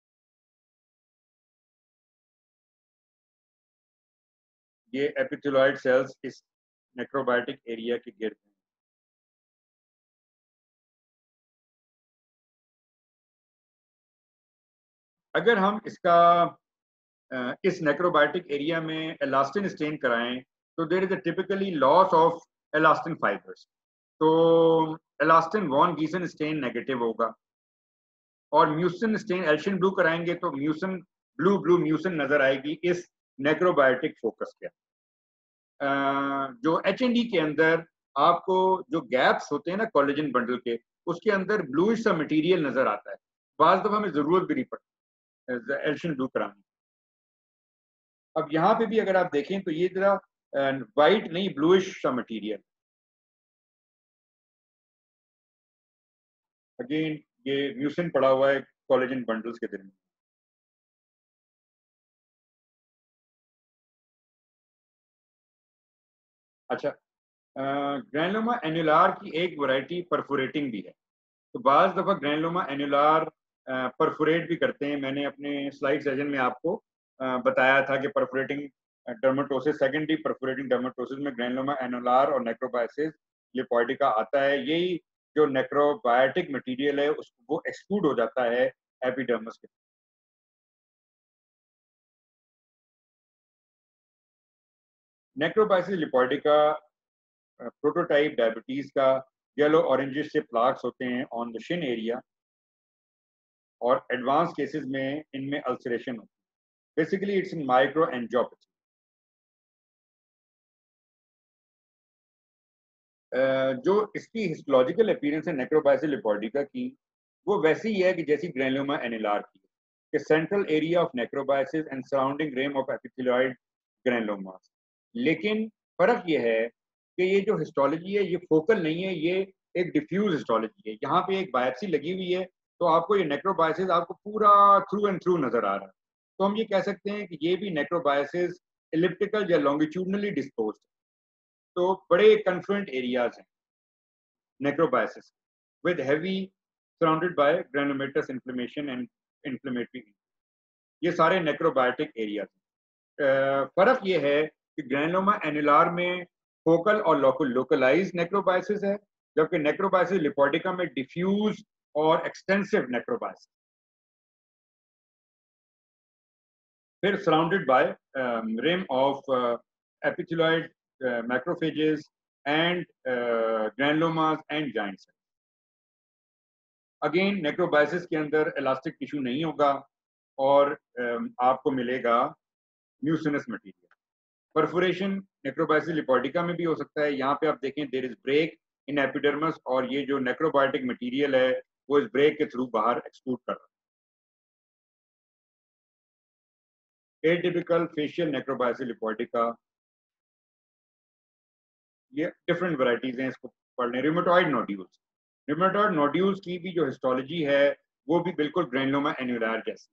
ये एपिथेलियोइड सेल्स इस नेक्रोबायोटिक एरिया के गिर्द हैं। अगर हम इसका इस नेक्रोबायोटिक एरिया में एलास्टिन स्टेन कराएं तो there is a typically loss of elastin fibres. तो elastin von Gieson stain negative होगा, और म्यूसिन स्टेन एल्शियन ब्लू कराएंगे तो म्यूसिन ब्लू ब्लू म्यूसिन नजर आएगी इस नेक्रोबायोटिक फोकस के। जो एच&डी के अंदर आपको जो गैप्स होते हैं ना कोलेजन बंडल के, उसके अंदर ब्लूइश सा मटेरियल नजर आता है। बाज दफा हमें जरूरत भी नहीं पड़ती एल्शियन ब्लू कराने। अब यहाँ पे भी अगर आप देखें तो ये जरा वाइट नहीं ब्लूइश सा मटेरियल, अगेन ये म्यूसिन पड़ा हुआ है कोलेजन बंडल्स के दरमियान। अच्छा, ग्रैनुलोमा एन्युलर की एक वैरायटी परफोरेटिंग भी है। तो बाज दफा ग्रैनुलोमा एन्युलर परफोरेट भी करते हैं। मैंने अपने स्लाइड सेशन में आपको बताया था कि perforating dermatosis, secondary perforating dermatosis में ग्रैनुलोमा एन्युलर और नेक्रोबायसिस लिपोइडिका आता है। यही जो नेक्रोबायोटिक मटेरियल है उसको वो एक्सक्लूड हो जाता है एपिडर्मिस के। नेक्रोबायसिस लिपोइडिका प्रोटोटाइप डायबिटीज का येलो ऑरेंजिश से प्लाक्स होते हैं ऑन द शिन एरिया, और एडवांस केसेस में इनमें अल्सरेशन होती है। Basically it's in microangiopathy. जो इसकी हिस्टोलॉजिकल अपीयरेंस है नेक्रोबायसिस लिपोइडिका की, वो वैसी ही है कि जैसी ग्रैनुलोमा एन्युलर की, कि central area of necrobiosis and surrounding rim of epithelioid granulomas. लेकिन फर्क ये है कि ये जो हिस्टोलॉजी है ये फोकल नहीं है, ये एक डिफ्यूज हिस्टोलॉजी है। यहाँ पे एक बायोप्सी लगी हुई है तो आपको ये नेक्रोबायसिस आपको पूरा थ्रू एंड थ्रू नजर आ रहा है। तो हम ये कह सकते हैं कि ये भी नेक्रोबायसिस एलिप्टिकल या लॉन्गिट्यूडनली डिस्पोज्ड, तो बड़े कन्फ्लुएंट एरियाज हैं नेक्रोबायसिस with heavy surrounded by granulomatous inflammation and inflammatory। ये सारे नेक्रोबायोटिक एरिया हैं। फर्क ये है कि ग्रैनुलोमा एन्युलर में फोकल और लोकलाइज नेक्रोबायसिस है, जबकि नेक्रोबायसिस लिपोइडिका में डिफ्यूज और एक्सटेंसिव नेक्रोबायसिस। फिर surrounded by rim of epithelioid macrophages and granulomas and giant cells. Again necrobiosis के अंदर इलास्टिक टिश्यू नहीं होगा और आपको मिलेगा म्यूसिनस मटेरियल। परफोरेशन नेक्रोबायसिस लिपोइडिका में भी हो सकता है। यहाँ पे आप देखें there is break in epidermis, और ये जो नेक्रोबायोटिक मटेरियल है वो इस ब्रेक के थ्रू बाहर एक्सक्लूड कर रहा है। एटिपिकल फेशियल नेक्रोबायसिस लिपोइडिका, ये डिफरेंट वैरायटीज हैं, इसको पढ़ लें। रिमेटॉइड नोड्यूल्स, रिमेटॉइड नोड्यूल्स की भी जो हिस्टोलॉजी है वो भी बिल्कुल ग्रैनुलोमा एन्युलर जैसी।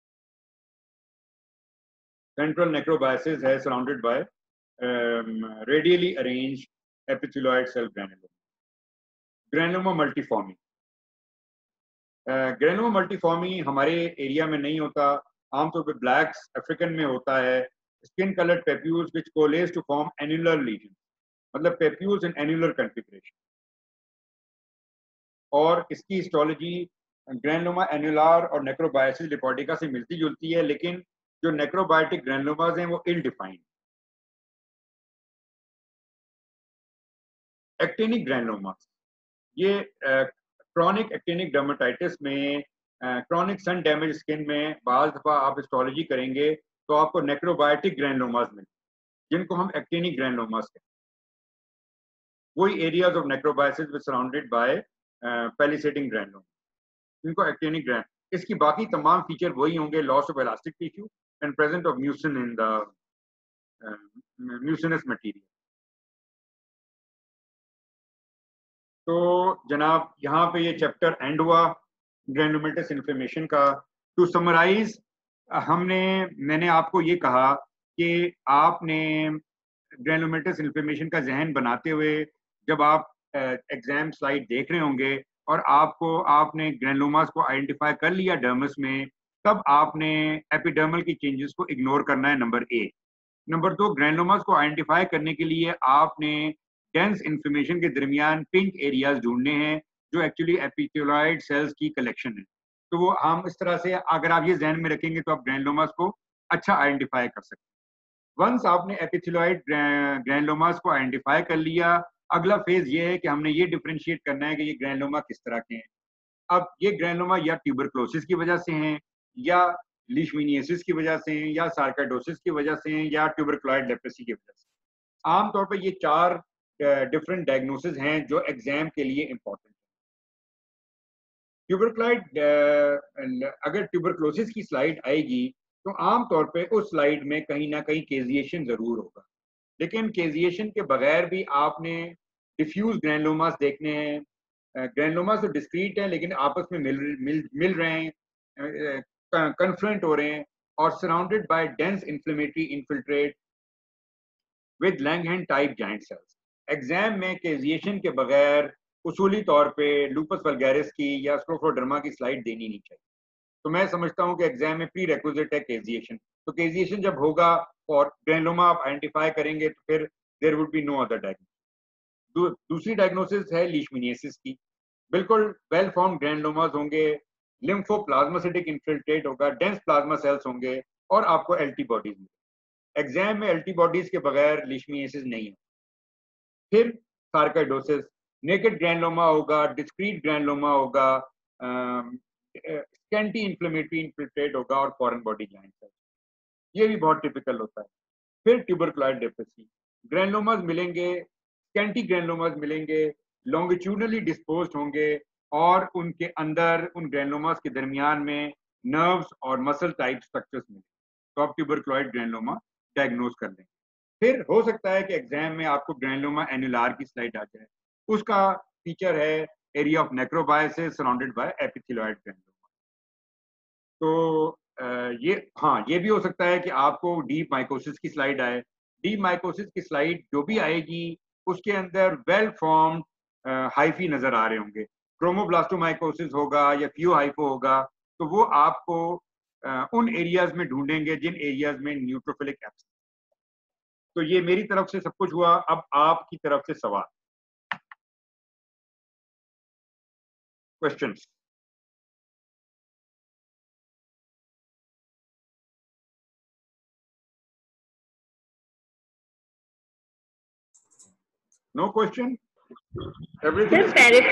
Central necrobasis है surrounded by radially arranged epithelioid cell granuloma. Granuloma multiforme, granuloma multiforme हमारे एरिया में नहीं होता, आमतौर पर ब्लैक्स अफ्रीकन में होता है। Skin coloured papules which coalesce to form annular lesion, मतलब पेप्यूल्स इन एन्युलर कॉन्फ़िगरेशन। और इसकी हिस्टोलॉजी ग्रैनुलोमा एन्युलार और नेक्रोबायोसिस लिपोडिका से मिलती जुलती है, लेकिन जो नेक्रोबायोटिक ग्रैनुलोमास हैं वो इल डिफाइंड। एक्टिनिक ग्रैनुलोमास, ये क्रॉनिक एक्टिनिक डर्मेटाइटिस में, क्रॉनिक सन डैमेज स्किन में बाज़ दफ़ा आप हिस्टोलॉजी करेंगे तो आपको नेक्रोबायोटिक ग्रैनुलोमास मिलते, जिनको हम एक्टिनिक ग्रैनुलोमास कहते हैं। वही areas of necrobiosis which surrounded by palisading granuloma, इनको एक्टिनिक ग्रैन। इसकी बाकी तमाम फीचर वही होंगे, loss of elastic tissue and presence of mucin in the mucinous material. तो जनाब यहाँ पे ये चैप्टर एंड हुआ ग्रैनुलोमेटस इन्फ्लेमेशन का। टू समराइज, मैंने आपको ये कहा कि आपने ग्रैनुलोमेटस इन्फ्लेमेशन का जहन बनाते हुए जब आप एग्जाम स्लाइड देख रहे होंगे और आपने ग्रैनुलोमास को आइडेंटिफाई कर लिया डर्मस में, तब आपने एपिडर्मल की चेंजेस को इग्नोर करना है, नंबर ए। नंबर दो, ग्रैनुलोमास को आइडेंटिफाई करने के लिए आपने डेंस इन्फ्लेमेशन के दरमियान पिंक एरियाज ढूंढने हैं, जो एक्चुअली एपिथेलियोइड सेल्स की कलेक्शन है। तो वो हम इस तरह से, अगर आप ये जहन में रखेंगे तो आप ग्रैनुलोमास को अच्छा आइडेंटिफाई कर सकते हैं। वंस आपने एपिथेलियोइड ग्रैनुलोमास को आइडेंटिफाई कर लिया, अगला फेज ये है कि हमने ये डिफरेंशिएट करना है कि ये ग्रैनुलोमा किस तरह के हैं। अब ये ग्रैनुलोमा या ट्यूबरक्लोसिस की वजह से हैं, या लीशमीनियासिस की वजह से हैं, या सार्काइडोसिस की वजह से हैं, या ट्यूबरक्लोइड लेप्रेसी की वजह से। आमतौर पर ये 4 डिफरेंट डायग्नोसिस हैं जो एग्जाम के लिए इंपॉर्टेंट है। ट्यूबरक्लोइड, अगर ट्यूबरक्लोसिस की स्लाइड आएगी तो आमतौर पे उस स्लाइड में कहीं ना कहीं केजिएशन जरूर होगा, लेकिन केजिएशन के बगैर भी आपने डिफ्यूज ग्रैनुलोमास देखने हैं। ग्रैनुलोमास तो डिस्क्रीट हैं लेकिन आपस में मिल रहे हैं, कन्फ्लुएंट हो रहे हैं और surrounded by dense inflammatory infiltrate with लैंगहैंड टाइप जाइंट सेल्स। एग्जाम में केजिएशन के बगैर उसूली तौर पे लूपस वल्गैरिस की या स्क्रोफोडर्मा की स्लाइड देनी नहीं चाहिए। तो मैं समझता हूँ कि एग्जाम में प्री रेक्विजिट है केजिएशन। तो केजिएशन जब होगा और ग्रैनुलोमा आप आइडेंटिफाई करेंगे तो फिर there would be no other diagnosis. दूसरी डायग्नोसिस है लीशमीनियासिस की। बिल्कुल वेल फॉर्म ग्रैनुलोमास होंगे, लिम्फोप्लाज्मासिटिक इन्फिल्ट्रेट होगा, डेंस प्लाज्मा सेल्स होंगे और आपको एंटीबॉडीज मिलेंगे। एग्जाम में एंटीबॉडीज के बगैर लीशमीनियासिस नहीं है। फिर सार्काइडोसिस, नेकेड ग्रैनुलोमा होगा, डिस्क्रीट ग्रैनुलोमा होगा, स्कैंटी इन्फ्लेमेटरी इन्फिल्ट्रेट होगा और फॉरेन बॉडी जाइंट सेल्स, ये भी बहुत टिपिकल होता है। फिर ट्यूबरक्लोइड लेप्रेसी, ग्रैनुलोमास मिलेंगे, स्कैंटी ग्रैनुलोमास मिलेंगे, लॉन्गिट्यूडनली डिस्पोज्ड होंगे और उनके अंदर उन ग्रैनुलोमास के दरमियान में नर्व्स और मसल टाइप स्ट्रक्चर्स मिलेंगे, तो आप ट्यूबरक्लोइड ग्रैनुलोमा डायग्नोज कर लेंगे। फिर हो सकता है कि एग्जाम में आपको ग्रैनुलोमा एन्युलार की स्लाइड आ जाए, उसका फीचर है area of necrobiosis surrounded by epithelioid granuloma. तो ये भी हो सकता है कि आपको डीप माइकोसिस की स्लाइड आए। डीप माइकोसिस की स्लाइड जो भी आएगी उसके अंदर वेल फॉर्म्ड हाइफी नजर आ रहे होंगे, क्रोमोब्लास्टोमाइकोसिस होगा या फ्यू हाइफो होगा, तो वो आपको उन एरियाज में ढूंढेंगे जिन एरियाज में न्यूट्रोफिलिक एब्सेंस। तो ये मेरी तरफ से सब कुछ हुआ, अब आपकी तरफ से सवाल, questions. No question, everything.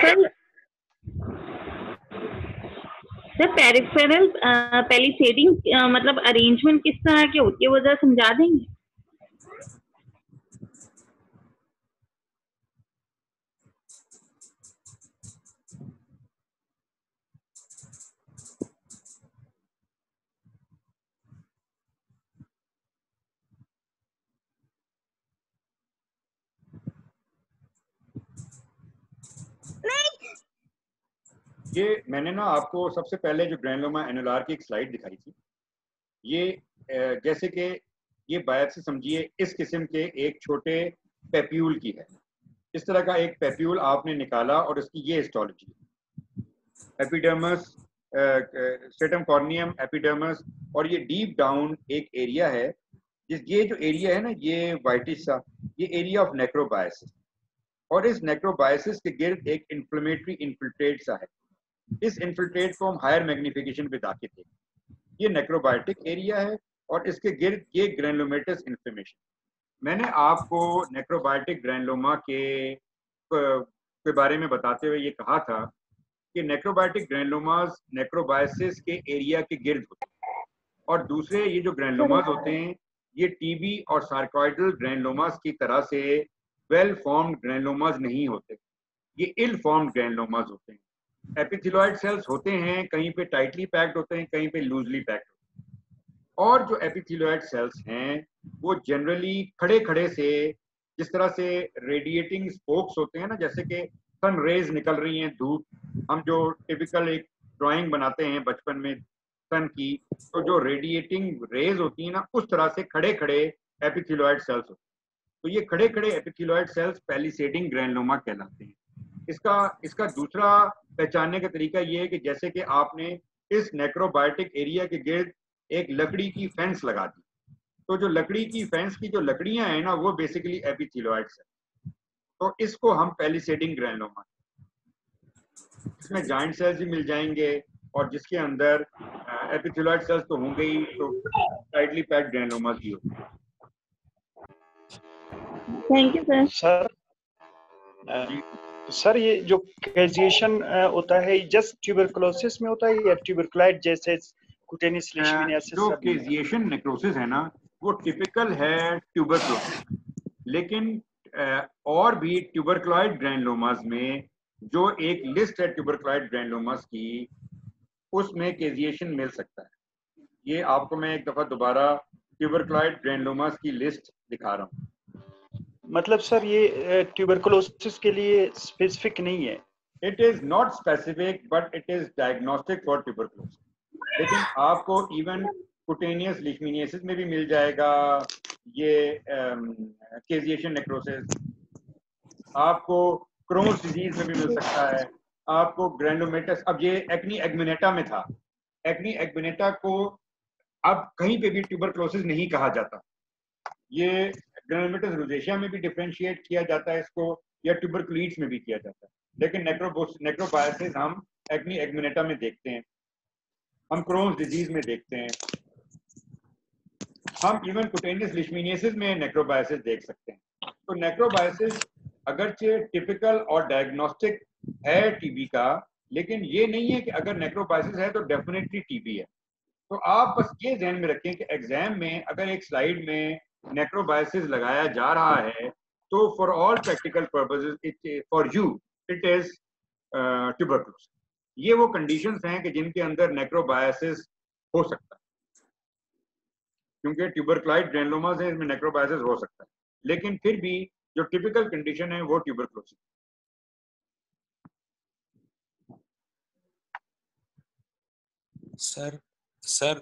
Sir peripheral palisading मतलब अरेंजमेंट किस तरह की होती है, वो जरा समझा देंगे? ये मैंने ना आपको सबसे पहले जो ग्रैनुलोमा एन्युलार की एक स्लाइड दिखाई थी, ये जैसे कि ये बायोप्सी समझिए इस किस्म के एक छोटे पेप्यूल की है। इस तरह का एक पेप्यूल आपने निकाला और इसकी ये हिस्टोलॉजी है। एपिडर्मस, स्ट्रेटम कॉर्नियम, एपिडर्मस, और ये डीप डाउन एक एरिया है, ये जो एरिया है ना, ये वाइटिश सा, ये एरिया ऑफ नेक्रोबायसिस, और इस नेक्रोबायसिस के गिर्द एक इन्फ्लेमेटरी इन्फिल्ट्रेट सा है। इस इन्फिल्ट्रेट को हम हायर मैग्निफिकेशन पे दाखिल थे, ये नेक्रोबायोटिक एरिया है, और इसके गिर्द ये ग्रैनुलोमेटस इन्फ्लेमेशन। मैंने आपको नेक्रोबायोटिक ग्रैनुलोमा के बारे में बताते हुए ये कहा था कि नेक्रोबायोटिक ग्रैनुलोमास नेक्रोबायसिस के एरिया के गिर्द होते हैं, और दूसरे ये जो ग्रैनुलोमास होते हैं ये टीबी और सार्कॉइडल ग्रैनुलोमास की तरह से वेल फॉर्म्ड ग्रैनुलोमास नहीं होते, ये इल फॉर्म्ड ग्रैनुलोमास होते हैं। एपिथेलियोइड सेल्स होते हैं, कहीं पे टाइटली पैक्ड होते हैं, कहीं पे लूजली पैक्ड होते हैं, और जो एपिथेलियोइड सेल्स हैं वो जनरली खड़े खड़े से, जिस तरह से रेडिएटिंग स्पोक्स होते हैं ना, जैसे कि सन रेज निकल रही हैं, धूप, हम जो टिपिकल एक ड्राइंग बनाते हैं बचपन में सन की, तो जो रेडिएटिंग रेज होती है ना, उस तरह से खड़े खड़े एपिथेलियोइड सेल्स होते हैं। तो ये खड़े खड़े एपिथेलियोइड सेल्स पैलिसेडिंग ग्रैनुलोमा कहलाते हैं। इसका दूसरा पहचानने का तरीका ये है कि जैसे कि आपने इस नेक्रोबायोटिक एरिया के गिर्द एक लकड़ी की फेंस लगा दी, तो जो लकड़ी की फेंस की जो लकड़ियां हैं ना, वो बेसिकली एपिथेलियोइड्स है, तो इसको हम पैलिसेडिंग ग्रैनुलोमा, इसमें जॉइंट सेल्स भी मिल जाएंगे, और जिसके अंदर एपिथेलियोइड सेल्स तो होंगे ही, तो टाइटली पैक्ड ग्रैनुलोमास भी होते हैं। Thank you sir. सर ये जो कैजिएशन होता है जस्ट ट्यूबरकुलोसिस में होता है या ट्यूबरकुलाइट जैसे कुटेनियस लेशमानियासिस? जो कैजिएशन नेक्रोसिस है ना, वो टिपिकल है ट्यूबरकुलोसिस, लेकिन और भी ट्यूबरकुलॉइड ग्रैनुलोमास में जो एक लिस्ट है ट्यूबरकुलॉइड ग्रैनुलोमास की, उसमें कैजिएशन मिल सकता है। ये आपको मैं एक दफा दोबारा ट्यूबरकुलॉइड ग्रैनुलोमास की लिस्ट दिखा रहा हूँ। मतलब सर ये ट्यूबरकुलोसिस के लिए स्पेसिफिक नहीं है? It is not specific but it is diagnostic for tuberculosis, लेकिन आपको इवन कुटेनियस लीशमीनियासिस में भी मिल जाएगा ये कैजिएशन नेक्रोसिस, आपको क्रोन्स डिजीज में भी मिल सकता है, आपको ग्रैनुलोमेटस, अब ये एक्नी एग्मिनेटा में था, एक्नी एग्मिनेटा को अब कहीं पे भी ट्यूबरकुलोसिस नहीं कहा जाता, ये ग्रैनुलोमेटस रोज़ेशिया में भी डिफरेंशिएट किया जाता है इसको, या ट्यूबरकुलोसिस में भी किया जाता है, लेकिन नेक्रोबायसिस हम एक्नी एग्मिनेटा में देखते हैं, हम क्रोन्स डिजीज में देखते हैं, हम इवन कुटेनियस लीशमीनियासिस में नेक्रोबायसिस देख सकते हैं। तो नेक्रोबायसिस अगरचे टिपिकल और डायग्नोस्टिक है टीबी का, लेकिन ये नहीं है कि अगर नेक्रोबायसिस है तो डेफिनेटली टीबी है। तो आप बस ये ध्यान में रखें कि एग्जाम में अगर एक स्लाइड में नेक्रोबायसिस लगाया जा रहा है तो for all practical purposes for you it is tuberculosis. ये वो कंडीशंस हैं कि जिनके अंदर नेक्रोबायसिस हो सकता है, क्योंकि ट्यूबरकुलॉइड ग्रैनुलोमास है, इसमें नेक्रोबायसिस हो सकता है, लेकिन फिर भी जो टिपिकल कंडीशन है वो ट्यूबरकुलोसिस। सर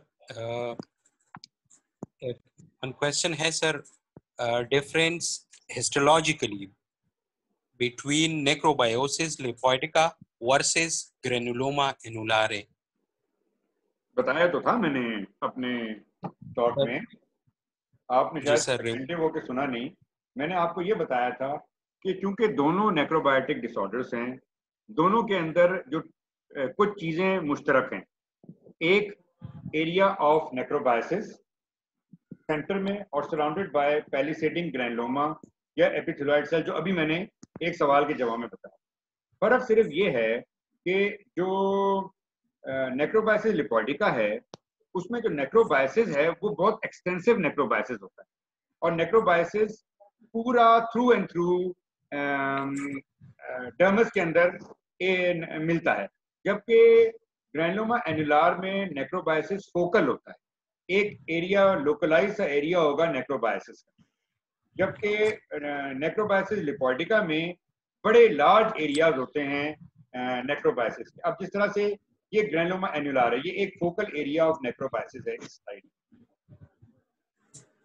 one question है sir, difference histologically between necrobiosis lipoidica versus granuloma annulare? बताया तो था मैंने अपने टॉक में, आपने शायद अटेंटिव होकर सुना नहीं। मैंने आपको ये बताया था कि चूंकि दोनों नेक्रोबायोटिक डिसऑर्डर्स हैं, दोनों के अंदर जो कुछ चीजें मुश्तरक हैं, एक एरिया ऑफ नेक्रोबायसिस सेंटर में और सराउंडेड बाय पैलिसेडिंग ग्रैनुलोमा या एपिथेलियोइड सेल, जो अभी मैंने एक सवाल के जवाब में बताया। फर्क सिर्फ ये है कि जो नेक्रोबायसिस लिपोइडिका है उसमें जो नेक्रोबायसिस है वो बहुत एक्सटेंसिव नेक्रोबायसिस होता है, और नेक्रोबायसिस पूरा थ्रू एंड थ्रू डर्मस के अंदर मिलता है, जबकि ग्रैनुलोमा एनुलार में नेक्रोबायसिस फोकल होता है, एक एरिया लोकलाइज सा एरिया होगा नेक्रोबायसिस का, जबकि नेक्रोबायसिस लिपोइडिका में बड़े लार्ज एरियाज होते हैं नेक्रोबायसिस के। अब जिस तरह से ये ग्रैनुलोमा एनुलार है, ये एक फोकल एरिया ऑफ नेक्रोबायसिस है इस side.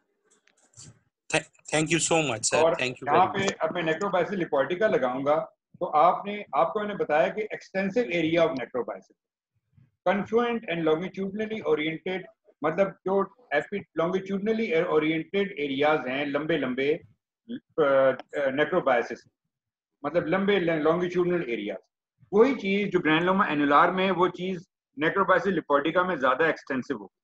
Thank you so much sir, thank you. यहाँ पे अब मैं नेक्रोबायसिस लिपोइडिका लगाऊंगा तो आपको मैंने बताया कि extensive area of necrobiosis, confluent and longitudinally oriented, मतलब जो लॉन्गिट्यूडनली ओरिएंटेड एरियाज हैं, लंबे लंबे नेक्रोबायोसिस, मतलब लंबे लॉन्गिट्यूडनल एरियाज, वही चीज जो ग्रैनुलोमा एनुलार में है, वो चीज नेक्रोबायोसिस लिपोइडिका में ज्यादा एक्सटेंसिव होगी।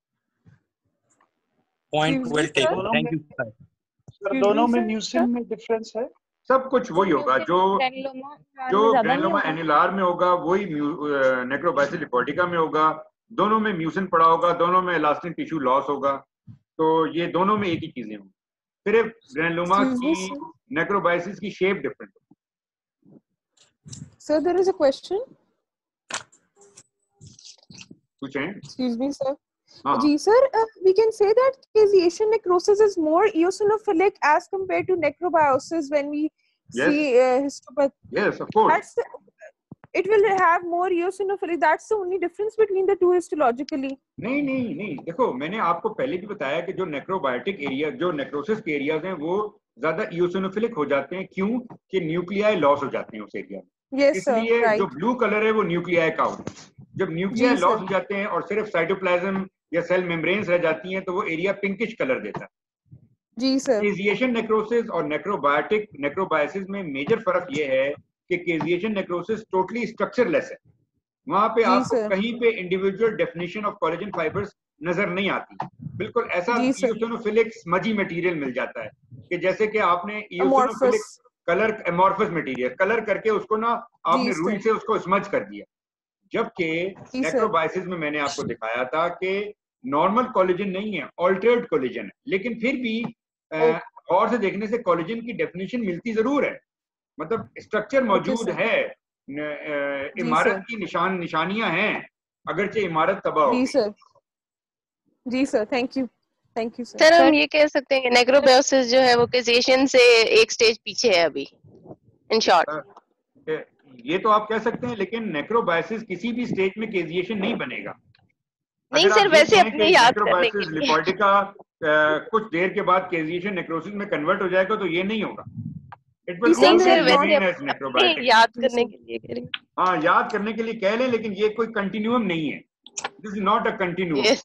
Point well taken. Thank you, sir. Sir दोनों में म्यूसिन में डिफरेंस है? सब कुछ वही होगा, जो ग्रैनुलोमा एनुलार में होगा वही नेक्रोबायोसिस लिपोइडिका में होगा। दोनों में म्यूसिन पड़ा होगा, दोनों में इलास्टिक टिश्यू लॉस होगा, तो ये दोनों में एक ही चीजें होंगी, सिर्फ ग्रैनुलोमा की नेक्रोबायोसिस की शेप डिफरेंट होगी। Sir, there is a question. पूछें। Excuse me, sir. हाँ। जी sir, we can say that caseation necrosis is more eosinophilic as compared to necrobiosis when we see histopathy. Yes, of course. It will have more eosinophilic. That's the only difference between the two histologically. नहीं, देखो मैंने आपको पहले भी बताया कि जो necrobiotic area, जो नेक्रोसिस के एरियाज हैं, वो ज्यादा इओसिनोफिलिक हो जाते हैं। क्यों? कि न्यूक्लियाई लॉस हो जाते हैं उस एरिया में। Yes, इसलिए sir, right. जो ब्लू कलर है वो न्यूक्लियाई का होता है। जब न्यूक्लियाई लॉस हो जाते हैं और सिर्फ साइटोप्लाज्म या सेल मेम्ब्रेन्स रह जाती हैं, तो वो एरिया पिंकिश कलर देता है। जी सर। केजिएशन नेक्रोसिस और नेक्रोबायोटिक नेक्रोबायोसिस में मेजर फर्क ये है कि केजिएशन नेक्रोसिस टोटली स्ट्रक्चरलेस है। वहां पे आपको कहीं पे individual definition of collagen fibres नजर नहीं आती। बिल्कुल ऐसा इओसिनोफिलिक स्मजी मटेरियल मिल जाता है कि जैसे कि आपने eosinophilic colour amorphous material colour करके उसको ना आपने रुई से उसको स्मज कर दिया। जबकि नेक्रोबायोसिस में मैंने आपको दिखाया था कि नॉर्मल कोलेजन नहीं है, ऑल्टर्ड कोलेजन है, लेकिन फिर भी और से देखने से कोलेजन की डेफिनेशन मिलती जरूर है, मतलब स्ट्रक्चर मौजूद है, इमारत की निशानियां हैं, अगरचे इमारत तबाह हो। जी sir, thank you sir. Sir हम ये कह सकते हैं कि नेक्रोबायोसिस जो है वो केजिएशन से एक स्टेज पीछे है अभी, इन शॉर्ट। ये तो आप कह सकते हैं, लेकिन नेक्रोबायोसिस किसी भी स्टेज में केजिएशन नहीं बनेगा। नहीं सर, वैसे अपने याद करने के लिए लिपोइडिका कुछ देर के बाद केजिएशन नेक्रोसिस में कन्वर्ट हो जाएगा, तो ये नहीं होगा। इट विल वैसे याद करने के लिए कह रही हूं। हाँ, याद करने के लिए कह लें, लेकिन ये कोई कंटिन्यूम नहीं है। This is not a continuum.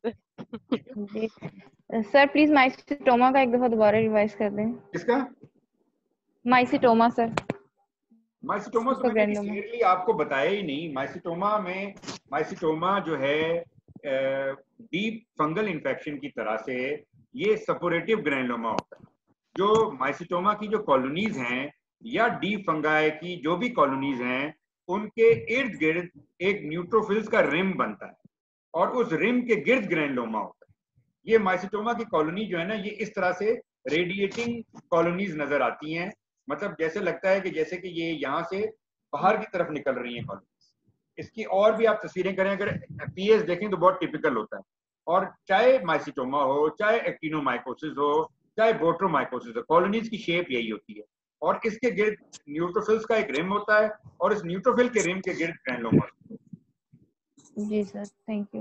Sir please mycetoma का एक दफा दोबारा रिवाइज कर दें। किसका? माइसिटोमा सर। माइसिटोमा तो मैंने क्लियरली आपको बताया ही नहीं। माइसिटोमा जो है डीप फंगल इन्फेक्शन की तरह से ये सपोरेटिव ग्रैनुलोमा होता है। जो माइसिटोमा की जो कॉलोनीज हैं या डीप फंगाई की जो भी कॉलोनीज हैं, उनके इर्द गिर्द एक न्यूट्रोफिल्स का रिम बनता है और उस रिम के गिर्द ग्रैनुलोमा होता है। ये माइसिटोमा की कॉलोनी जो है ना, ये इस तरह से रेडिएटिंग कॉलोनीज नजर आती हैं, मतलब जैसे लगता है कि जैसे कि ये यहाँ से बाहर की तरफ निकल रही हैं कॉलोनीज। इसकी और भी आप तस्वीरें करें, अगर पीएस देखें तो बहुत टिपिकल होता है। और चाहे माइसिटोमा हो, चाहे एक्टिनोमाइकोसिस हो, चाहे बोट्रोमाइकोसिस हो, कॉलोनीज की शेप यही होती है। और इसके गिर्द न्यूट्रोफिल्स का एक रिम होता है और इस न्यूट्रोफिल के रिम के गिर्द ग्रैनुलोमा। जी sir, thank you.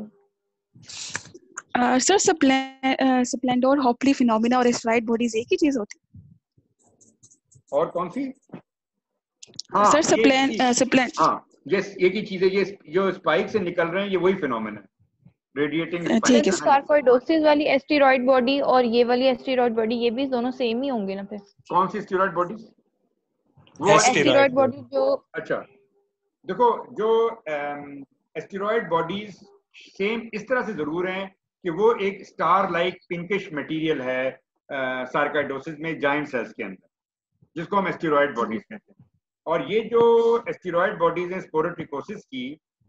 Sir Splendore, Hoeppli phenomena और एस्ट्राइड बॉडीज एक ही चीज होती है? और कौन सी? हाँ, सर स्प्लेंड हाँ, यस, एक ही चीज है। ये जो स्पाइक से निकल रहे हैं ये वही फिनोमेना है, रेडिएटिंग स्पाइक। सार्कोइडोसिस वाली एस्टेरॉइड बॉडी और ये वाली एस्टेरॉइड बॉडी, ये भी दोनों सेम ही होंगे ना फिर? कौन सी स्टेरॉइड बॉडी? वो एस्टेरॉइड बॉडी जो, अच्छा देखो, जो एस्टेरॉइड बॉडीज सेम इस तरह से जरूर हैं कि वो एक स्टार लाइक पिंकिश मटेरियल है सार्कोइडोसिस में जायंट सेल्स के अंदर, जिसको हम एस्टेरॉइड बॉडीज कहते हैं। और ये जो एस्टेरॉइड बॉडीज हैं स्पोरोट्रिकोसिस की,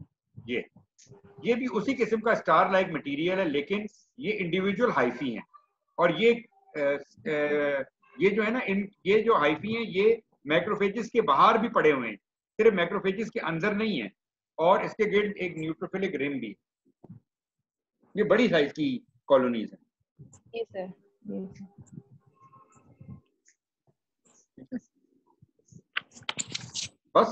ये भी उसी किस्म का स्टार लाइक मटेरियल है, लेकिन ये इंडिविजुअल हाइफी हैं। और ये जो है ना, ये जो हाइफी हैं ये मैक्रोफेजिस के बाहर भी पड़े हुए हैं, सिर्फ मैक्रोफेजिस के अंदर नहीं है। और इसके गिर्द एक न्यूट्रोफिलिक रिम भी। ये बड़ी साइज की कॉलोनीज हैं। जी सर। बस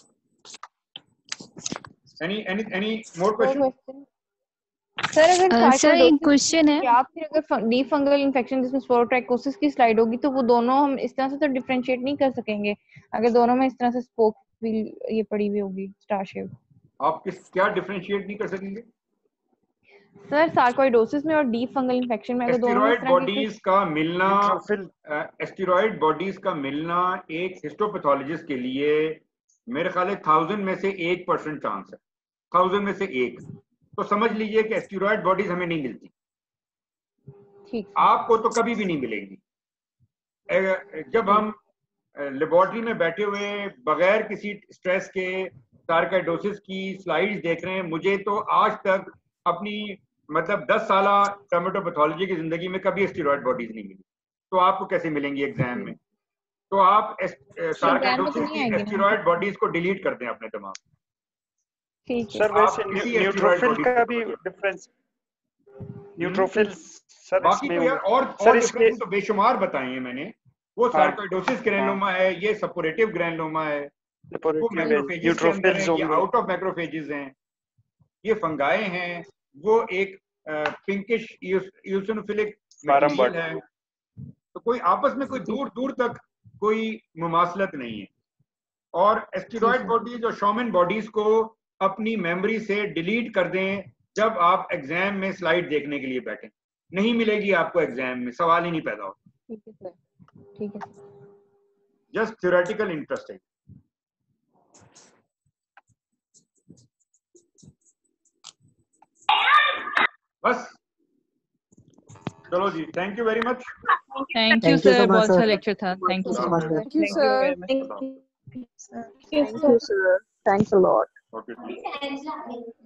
any more question? सर अगर सर एक क्वेश्चन है, या फिर अगर डीप फंगल इन्फेक्शन जिसमें स्पोरोट्राइकोसिस की स्लाइड होगी, तो वो दोनों हम इस तरह से तो डिफरेंशिएट नहीं कर सकेंगे। अगर दोनों में इस तरह से ये पड़ी हुई होगी स्टार शेप। आप क्या डिफरेंशिएट नहीं कर सकेंगे? सर सार्कोइडोसिस में और डीप फंगल इन्फेक्शन में अगर दोनों में एस्टेरॉयड बॉडीज का मिलना, एस्टेरॉयड बॉडीज का मिलना एक हिस्टोपैथोलॉजिस्ट के लिए मेरे ख्याल है 1000 में से 1% चांस है, 1000 में से 1। तो समझ लीजिए कि एस्टेरॉयड बॉडीज हमें नहीं मिलती, ठीक, आपको तो कभी भी नहीं मिलेंगी। जब हम लेबोरेटरी में बैठे हुए बगैर किसी स्ट्रेस के सार्कोइडोसिस की स्लाइड्स देख रहे हैं, मुझे तो आज तक अपनी मतलब 10 साल टर्मेटोपैथोलॉजी की जिंदगी में कभी स्टेरॉयड बॉडीज नहीं मिली, तो आपको कैसे मिलेंगी एग्जाम में? तो आप सार्कोइडोसिस की स्टेरॉयड बॉडीज को डिलीट कर दें अपने दिमाग में। ठीक है सर वैसे न्यूट्रोफिल का भी डिफरेंस, न्यूट्रोफिल सर बाकी तो यार और डिफरेंस तो बेशुमार बताए हैं मैंने। वो सार्कोइडोसिस ग्रैनुलोमा है, ये सपोरेटिव ग्रैनुलोमा है, वो मैक्रोफेजेस के अंदर है, ये आउट ऑफ मैक्रोफेजेस हैं, ये फंगाई हैं, वो एक पिंकिश यूसिनोफिलिक मटेरियल है। तो कोई आपस में कोई दूर दूर तक कोई मुमासलत नहीं है। और एस्टेरॉयड बॉडीज और शॉमन बॉडीज को अपनी मेमोरी से डिलीट कर दें जब आप एग्जाम में स्लाइड देखने के लिए बैठे, नहीं मिलेगी आपको एग्जाम में, सवाल ही नहीं पैदा होता। ठीक है सर, ठीक है, जस्ट थ्योरेटिकल इंटरेस्ट है। बस चलो जी, thank you very much. Thank you sir, बहुत अच्छा लेक्चर था। Thank you so much. Thank you, sir. Thank you, sir. Thank you, sir. Thanks a lot. Okay.